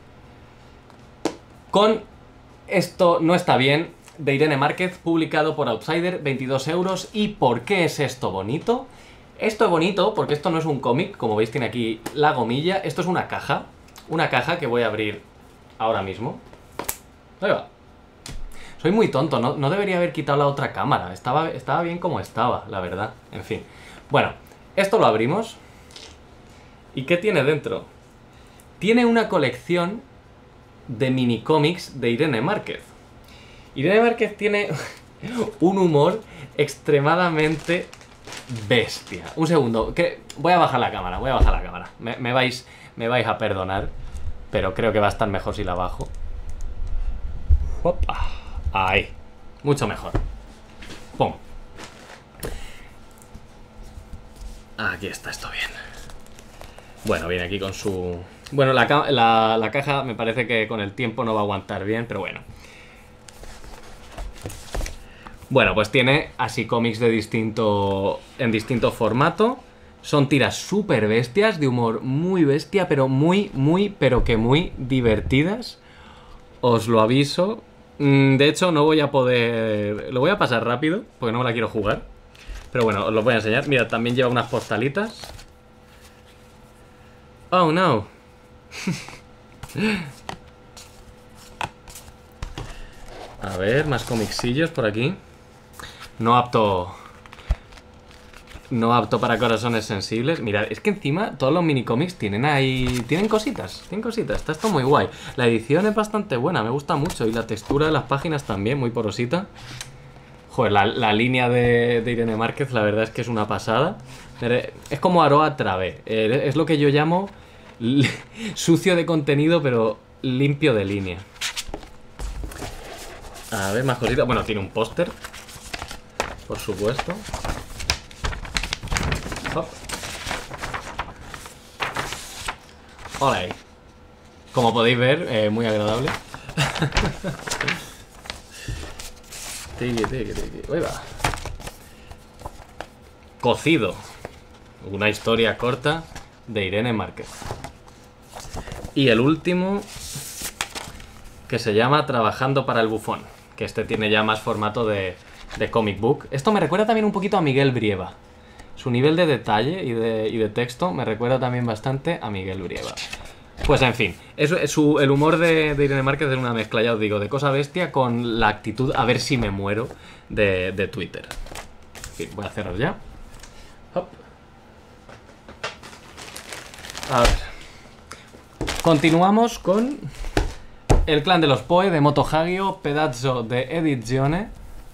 Con... Esto no está bien, de Irene Márquez, publicado por Outsider, veintidós euros. ¿Y por qué es esto bonito? Esto es bonito porque esto no es un cómic, como veis tiene aquí la gomilla. Esto es una caja, una caja que voy a abrir ahora mismo. Ahí va. Soy muy tonto, no, no debería haber quitado la otra cámara. Estaba, estaba bien como estaba, la verdad. En fin. Bueno, esto lo abrimos. ¿Y qué tiene dentro? Tiene una colección de minicómics de Irene Márquez. Irene Márquez tiene un humor extremadamente bestia. Un segundo, que voy a bajar la cámara, voy a bajar la cámara. Me, me, vais, me vais a perdonar, pero creo que va a estar mejor si la bajo. Opa. Ahí, mucho mejor. Pum. Aquí está esto bien. Bueno, viene aquí con su... Bueno, la, la, la caja me parece que con el tiempo no va a aguantar bien, pero bueno. Bueno, pues tiene así cómics de distinto, en distinto formato. Son tiras súper bestias, de humor muy bestia, pero muy, muy, pero que muy divertidas. Os lo aviso. De hecho, no voy a poder... Lo voy a pasar rápido, porque no me la quiero jugar. Pero bueno, os lo voy a enseñar. Mira, también lleva unas postalitas. Oh, no. A ver, más comicsillos por aquí. No apto. No apto para corazones sensibles. Mirad, es que encima todos los minicómics tienen ahí... Tienen cositas, tienen cositas. Está esto muy guay. La edición es bastante buena, me gusta mucho. Y la textura de las páginas también, muy porosita. Joder, la, la línea de, de Irene Márquez, la verdad es que es una pasada. Es como Aroa Travé. Es lo que yo llamo... sucio de contenido, pero limpio de línea. A ver, más cositas. Bueno, tiene un póster, por supuesto. Hop. Hola. Como podéis ver, eh, muy agradable. Tiki, tiki, tiki. Uy, va. Cocido. Una historia corta de Irene Márquez. Y el último, que se llama Trabajando para el bufón, que este tiene ya más formato de, de comic book. Esto me recuerda también un poquito a Miguel Brieva. Su nivel de detalle y de, y de texto me recuerda también bastante a Miguel Brieva. Pues en fin, es, es su, el humor de, de Irene Márquez es una mezcla, ya os digo, de cosa bestia con la actitud a ver si me muero de, de Twitter. En fin, voy a cerrar ya. Hop. A ver. Continuamos con El clan de los Poe de Moto Hagio, pedazo de edizione.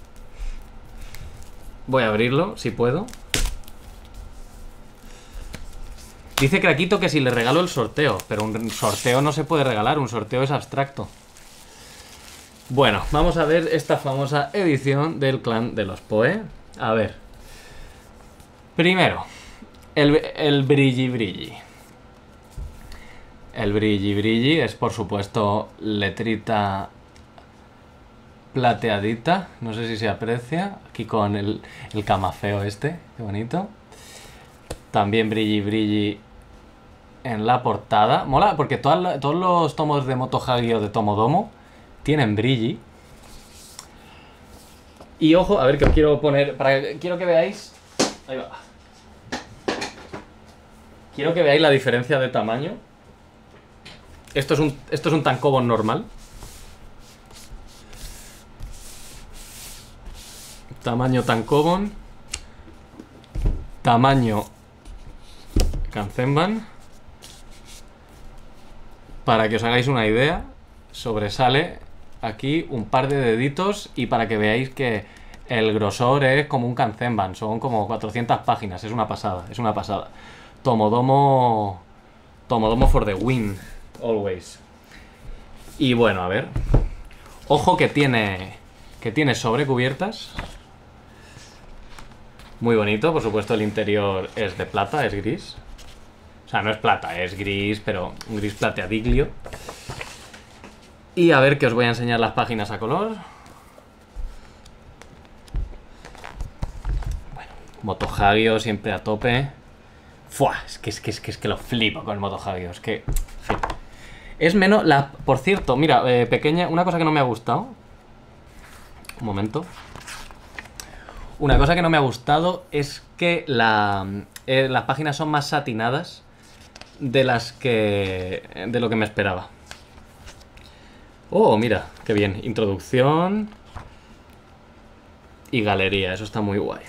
Voy a abrirlo, si puedo. Dice Craquito que si le regalo el sorteo, pero un sorteo no se puede regalar, un sorteo es abstracto. Bueno, vamos a ver esta famosa edición del clan de los Poe. A ver. Primero, el, el brilli brilli. El brilli brilli es, por supuesto, letrita plateadita. No sé si se aprecia. Aquí con el, el camafeo este. Qué bonito. También brilli brilli en la portada. Mola porque todas, todos los tomos de Moto Hagio de Tomodomo tienen brilli. Y ojo, a ver que os quiero poner... Para, quiero que veáis... Ahí va. Quiero que veáis la diferencia de tamaño. Esto es un, esto es un tankobon normal. Tamaño tankobon. Tamaño Kanzenban. Para que os hagáis una idea, sobresale aquí un par de deditos y para que veáis que el grosor es como un Kanzenban. Son como cuatrocientas páginas, es una pasada, es una pasada. Tomodomo... Tomodomo for the win. Always. Y bueno, a ver. Ojo que tiene que tiene sobrecubiertas. Muy bonito, por supuesto el interior es de plata, es gris. O sea, no es plata, es gris, pero un gris plateadiglio. Y a ver que os voy a enseñar las páginas a color. Bueno, Moto Hagio siempre a tope. Fua, es que es que es que es que lo flipo con el Moto Hagio, es que... En fin. Es menos... La, por cierto, mira, eh, pequeña... Una cosa que no me ha gustado... Un momento. Una cosa que no me ha gustado es que la, eh, las páginas son más satinadas de las que... de lo que me esperaba. Oh, mira, qué bien. Introducción... Y galería, eso está muy guay.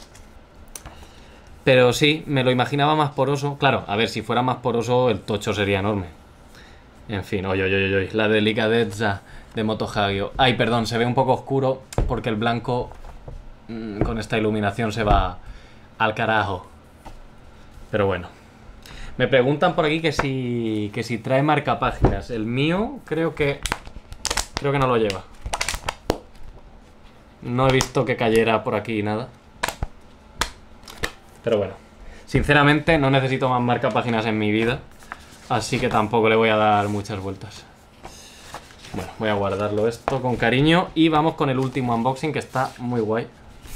Pero sí, me lo imaginaba más poroso. Claro, a ver, si fuera más poroso el tocho sería enorme. En fin, oye, oye, oye, oye, la delicadeza de Moto Hagio. Ay, perdón, se ve un poco oscuro porque el blanco mmm, con esta iluminación se va al carajo. Pero bueno. Me preguntan por aquí que si, que si trae marcapáginas. El mío creo que... Creo que no lo lleva. No he visto que cayera por aquí nada. Pero bueno. Sinceramente no necesito más marcapáginas en mi vida. Así que tampoco le voy a dar muchas vueltas. Bueno, voy a guardarlo esto con cariño. Y vamos con el último unboxing, que está muy guay.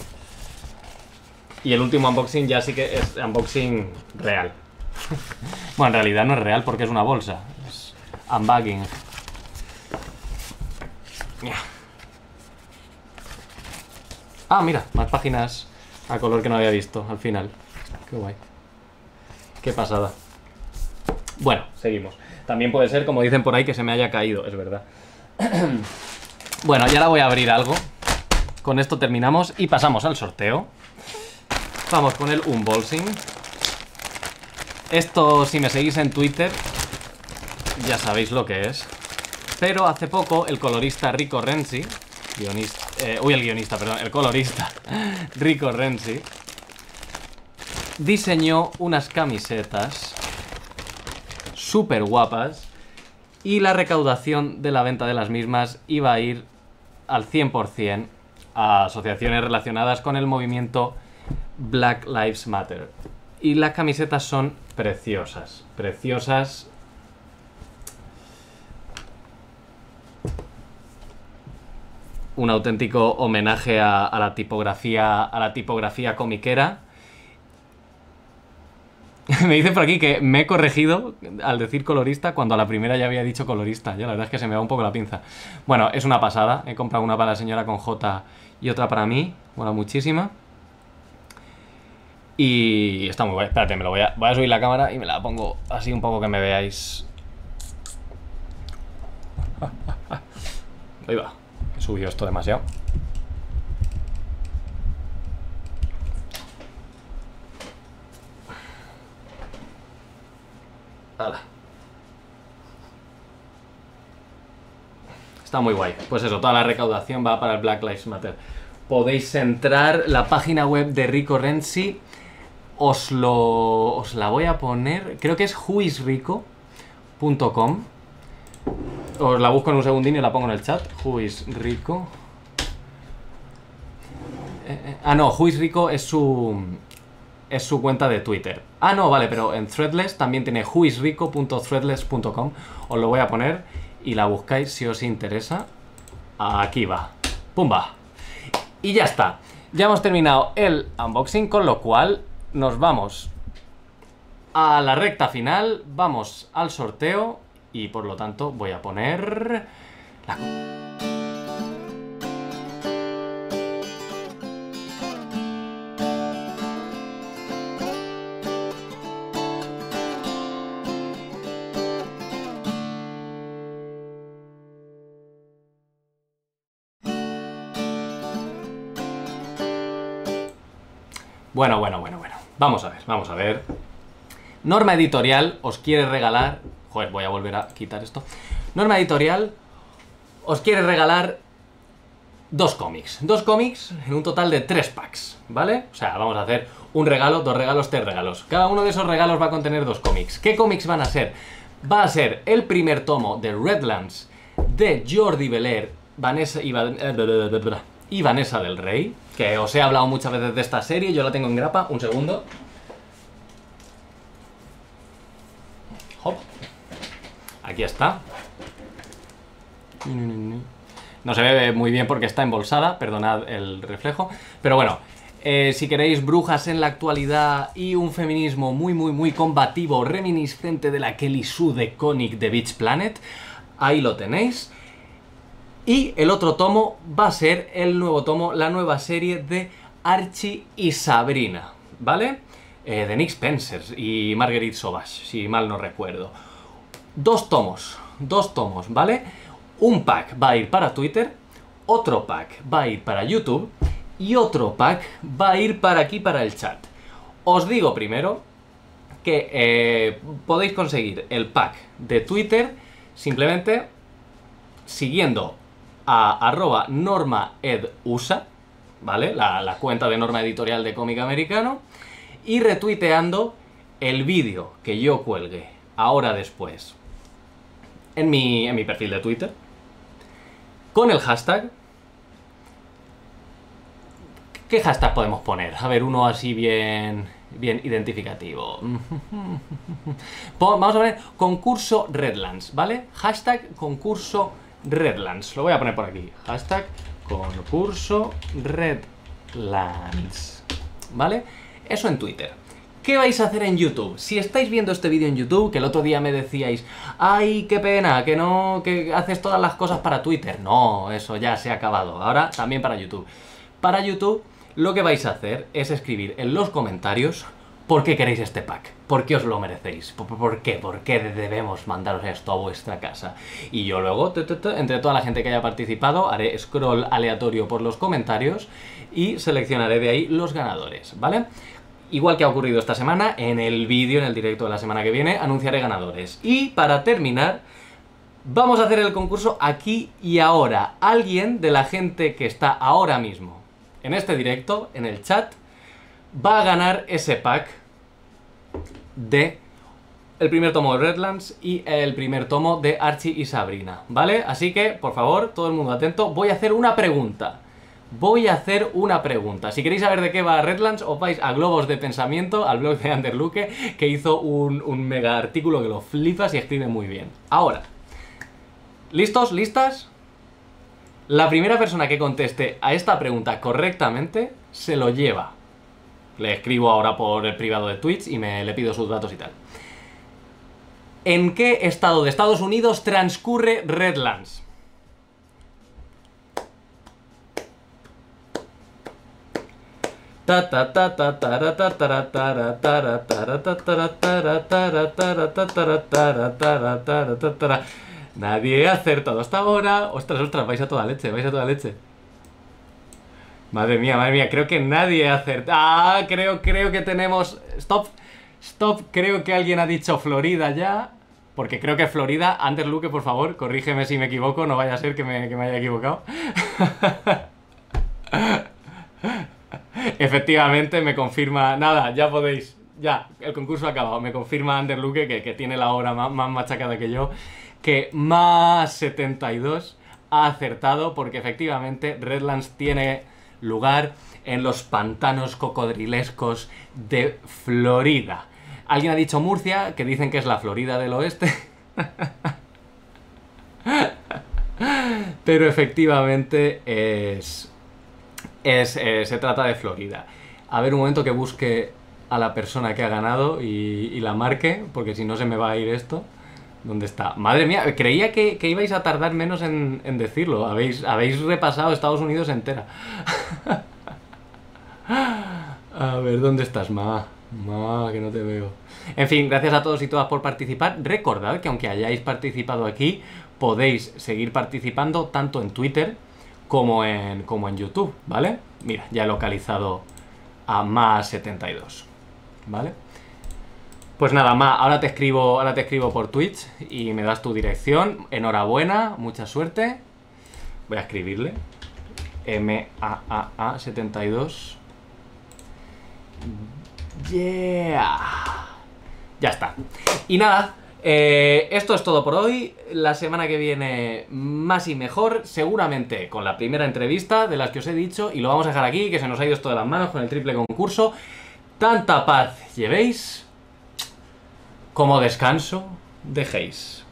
Y el último unboxing ya sí que es unboxing real. Bueno, en realidad no es real porque es una bolsa. Es unbagging. Ah, mira, más páginas a color que no había visto al final. Qué guay. Qué pasada. Bueno, seguimos. También puede ser, como dicen por ahí, que se me haya caído, es verdad. Bueno, y ahora voy a abrir algo. Con esto terminamos y pasamos al sorteo. Vamos con el unboxing. Esto, si me seguís en Twitter, ya sabéis lo que es. Pero hace poco el colorista Rico Renzi, guionista, eh, uy, el guionista, perdón, el colorista Rico Renzi, diseñó unas camisetas súper guapas y la recaudación de la venta de las mismas iba a ir al cien por cien a asociaciones relacionadas con el movimiento Black Lives Matter. Y las camisetas son preciosas, preciosas. Un auténtico homenaje a, a la tipografía, a la tipografía comiquera. Me dicen por aquí que me he corregido al decir colorista cuando a la primera ya había dicho colorista. Ya la verdad es que se me va un poco la pinza. Bueno, es una pasada. He comprado una para la señora con J y otra para mí. Mola muchísima. Y está muy guay. Espérate, me lo voy a, voy a subir la cámara y me la pongo así un poco que me veáis. Ahí va. He subido esto demasiado. Hala. Está muy guay. Pues eso, toda la recaudación va para el Black Lives Matter. Podéis entrar, la página web de Rico Renzi, os lo os la voy a poner, creo que es who is rico punto com. Os la busco en un segundín y la pongo en el chat. Who is Rico. Eh, eh, ah, no, Who is Rico es su es su cuenta de Twitter. Ah, no, vale, pero en Threadless también tiene who is rico punto threadless punto com. Os lo voy a poner y la buscáis si os interesa. Aquí va. Pumba. Y ya está. Ya hemos terminado el unboxing, con lo cual nos vamos a la recta final, vamos al sorteo y por lo tanto voy a poner la... Bueno, bueno, bueno, bueno. Vamos a ver, vamos a ver. Norma Editorial os quiere regalar... Joder, voy a volver a quitar esto. Norma Editorial os quiere regalar dos cómics. Dos cómics en un total de tres packs, ¿vale? O sea, vamos a hacer un regalo, dos regalos, tres regalos. Cada uno de esos regalos va a contener dos cómics. ¿Qué cómics van a ser? Va a ser el primer tomo de Redlands de Jordi Belair, Vanessa y, Van... y Vanessa del Rey, que os he hablado muchas veces de esta serie, yo la tengo en grapa. Un segundo. Hop. Aquí está. No se ve muy bien porque está embolsada, perdonad el reflejo. Pero bueno, eh, si queréis brujas en la actualidad y un feminismo muy muy muy combativo, reminiscente de la Kelly Sue de Conic de Beach Planet, ahí lo tenéis. Y el otro tomo va a ser el nuevo tomo, la nueva serie de Archie y Sabrina, ¿vale? Eh, de Nick Spencer y Marguerite Sauvage, si mal no recuerdo. Dos tomos, dos tomos, ¿vale? Un pack va a ir para Twitter, otro pack va a ir para YouTube y otro pack va a ir para aquí, para el chat. Os digo primero que eh, podéis conseguir el pack de Twitter simplemente siguiendo a arroba normaedusa, ¿vale? La, la cuenta de Norma Editorial de cómic americano, y retuiteando el vídeo que yo cuelgue ahora después en mi, en mi perfil de Twitter con el hashtag. ¿Qué hashtag podemos poner? A ver, uno así bien, bien identificativo. Vamos a poner concurso Redlands, ¿vale? Hashtag concurso Redlands. Lo voy a poner por aquí. Hashtag concurso Redlands, ¿vale? Eso en Twitter. ¿Qué vais a hacer en YouTube? Si estáis viendo este vídeo en YouTube, que el otro día me decíais, ¡ay, qué pena, que no, que haces todas las cosas para Twitter! No, eso ya se ha acabado. Ahora también para YouTube. Para YouTube, lo que vais a hacer es escribir en los comentarios por qué queréis este pack, por qué os lo merecéis, por, por qué, por qué debemos mandaros esto a vuestra casa. Y yo luego, entre toda la gente que haya participado, haré scroll aleatorio por los comentarios y seleccionaré de ahí los ganadores, ¿vale? Igual que ha ocurrido esta semana, en el vídeo, en el directo de la semana que viene, anunciaré ganadores. Y para terminar, vamos a hacer el concurso aquí y ahora. Alguien de la gente que está ahora mismo en este directo, en el chat, va a ganar ese pack de el primer tomo de Redlands y el primer tomo de Archie y Sabrina, ¿vale? Así que, por favor, todo el mundo atento. Voy a hacer una pregunta. Voy a hacer una pregunta. Si queréis saber de qué va Redlands, os vais a Globos de Pensamiento, al blog de Underluke, que hizo un, un mega artículo que lo flipas y escribe muy bien. Ahora, ¿listos? ¿Listas? La primera persona que conteste a esta pregunta correctamente se lo lleva. Le escribo ahora por el privado de Twitch y me le pido sus datos y tal. ¿En qué estado de Estados Unidos transcurre Redlands? Nadie ha acertado hasta ahora. Ostras, ostras, vais a toda leche, vais a toda leche. Madre mía, madre mía, creo que nadie ha acertado. Ah, creo, creo que tenemos... Stop, stop, creo que alguien ha dicho Florida ya. porque creo que es Florida. Ander Luque, por favor, corrígeme si me equivoco, no vaya a ser que me, que me haya equivocado. Efectivamente, me confirma... Nada, ya podéis... Ya, el concurso ha acabado. Me confirma Ander Luque, que, que tiene la hora más, más machacada que yo, que más setenta y dos ha acertado, porque efectivamente Redlands tiene lugar en los pantanos cocodrilescos de Florida. Alguien ha dicho Murcia, que dicen que es la Florida del oeste. Pero efectivamente es, es eh, se trata de Florida. A ver un momento que busque a la persona que ha ganado y, y la marque, porque si no se me va a ir esto. ¿Dónde está? Madre mía, creía que, que ibais a tardar menos en, en decirlo. Habéis, habéis repasado Estados Unidos entera. A ver, ¿dónde estás, ma? Ma, que no te veo. En fin, gracias a todos y todas por participar. Recordad que aunque hayáis participado aquí, podéis seguir participando tanto en Twitter como en, como en YouTube, ¿vale? Mira, ya he localizado a más setenta y dos, ¿vale? Pues nada, Ma, ahora te escribo, ahora te escribo por Twitch y me das tu dirección. Enhorabuena, mucha suerte. Voy a escribirle. M A A A setenta y dos. Yeah. Ya está. Y nada, eh, esto es todo por hoy. La semana que viene más y mejor, seguramente con la primera entrevista de las que os he dicho, y lo vamos a dejar aquí, que se nos ha ido esto de las manos con el triple concurso. Tanta paz llevéis como descanso dejéis.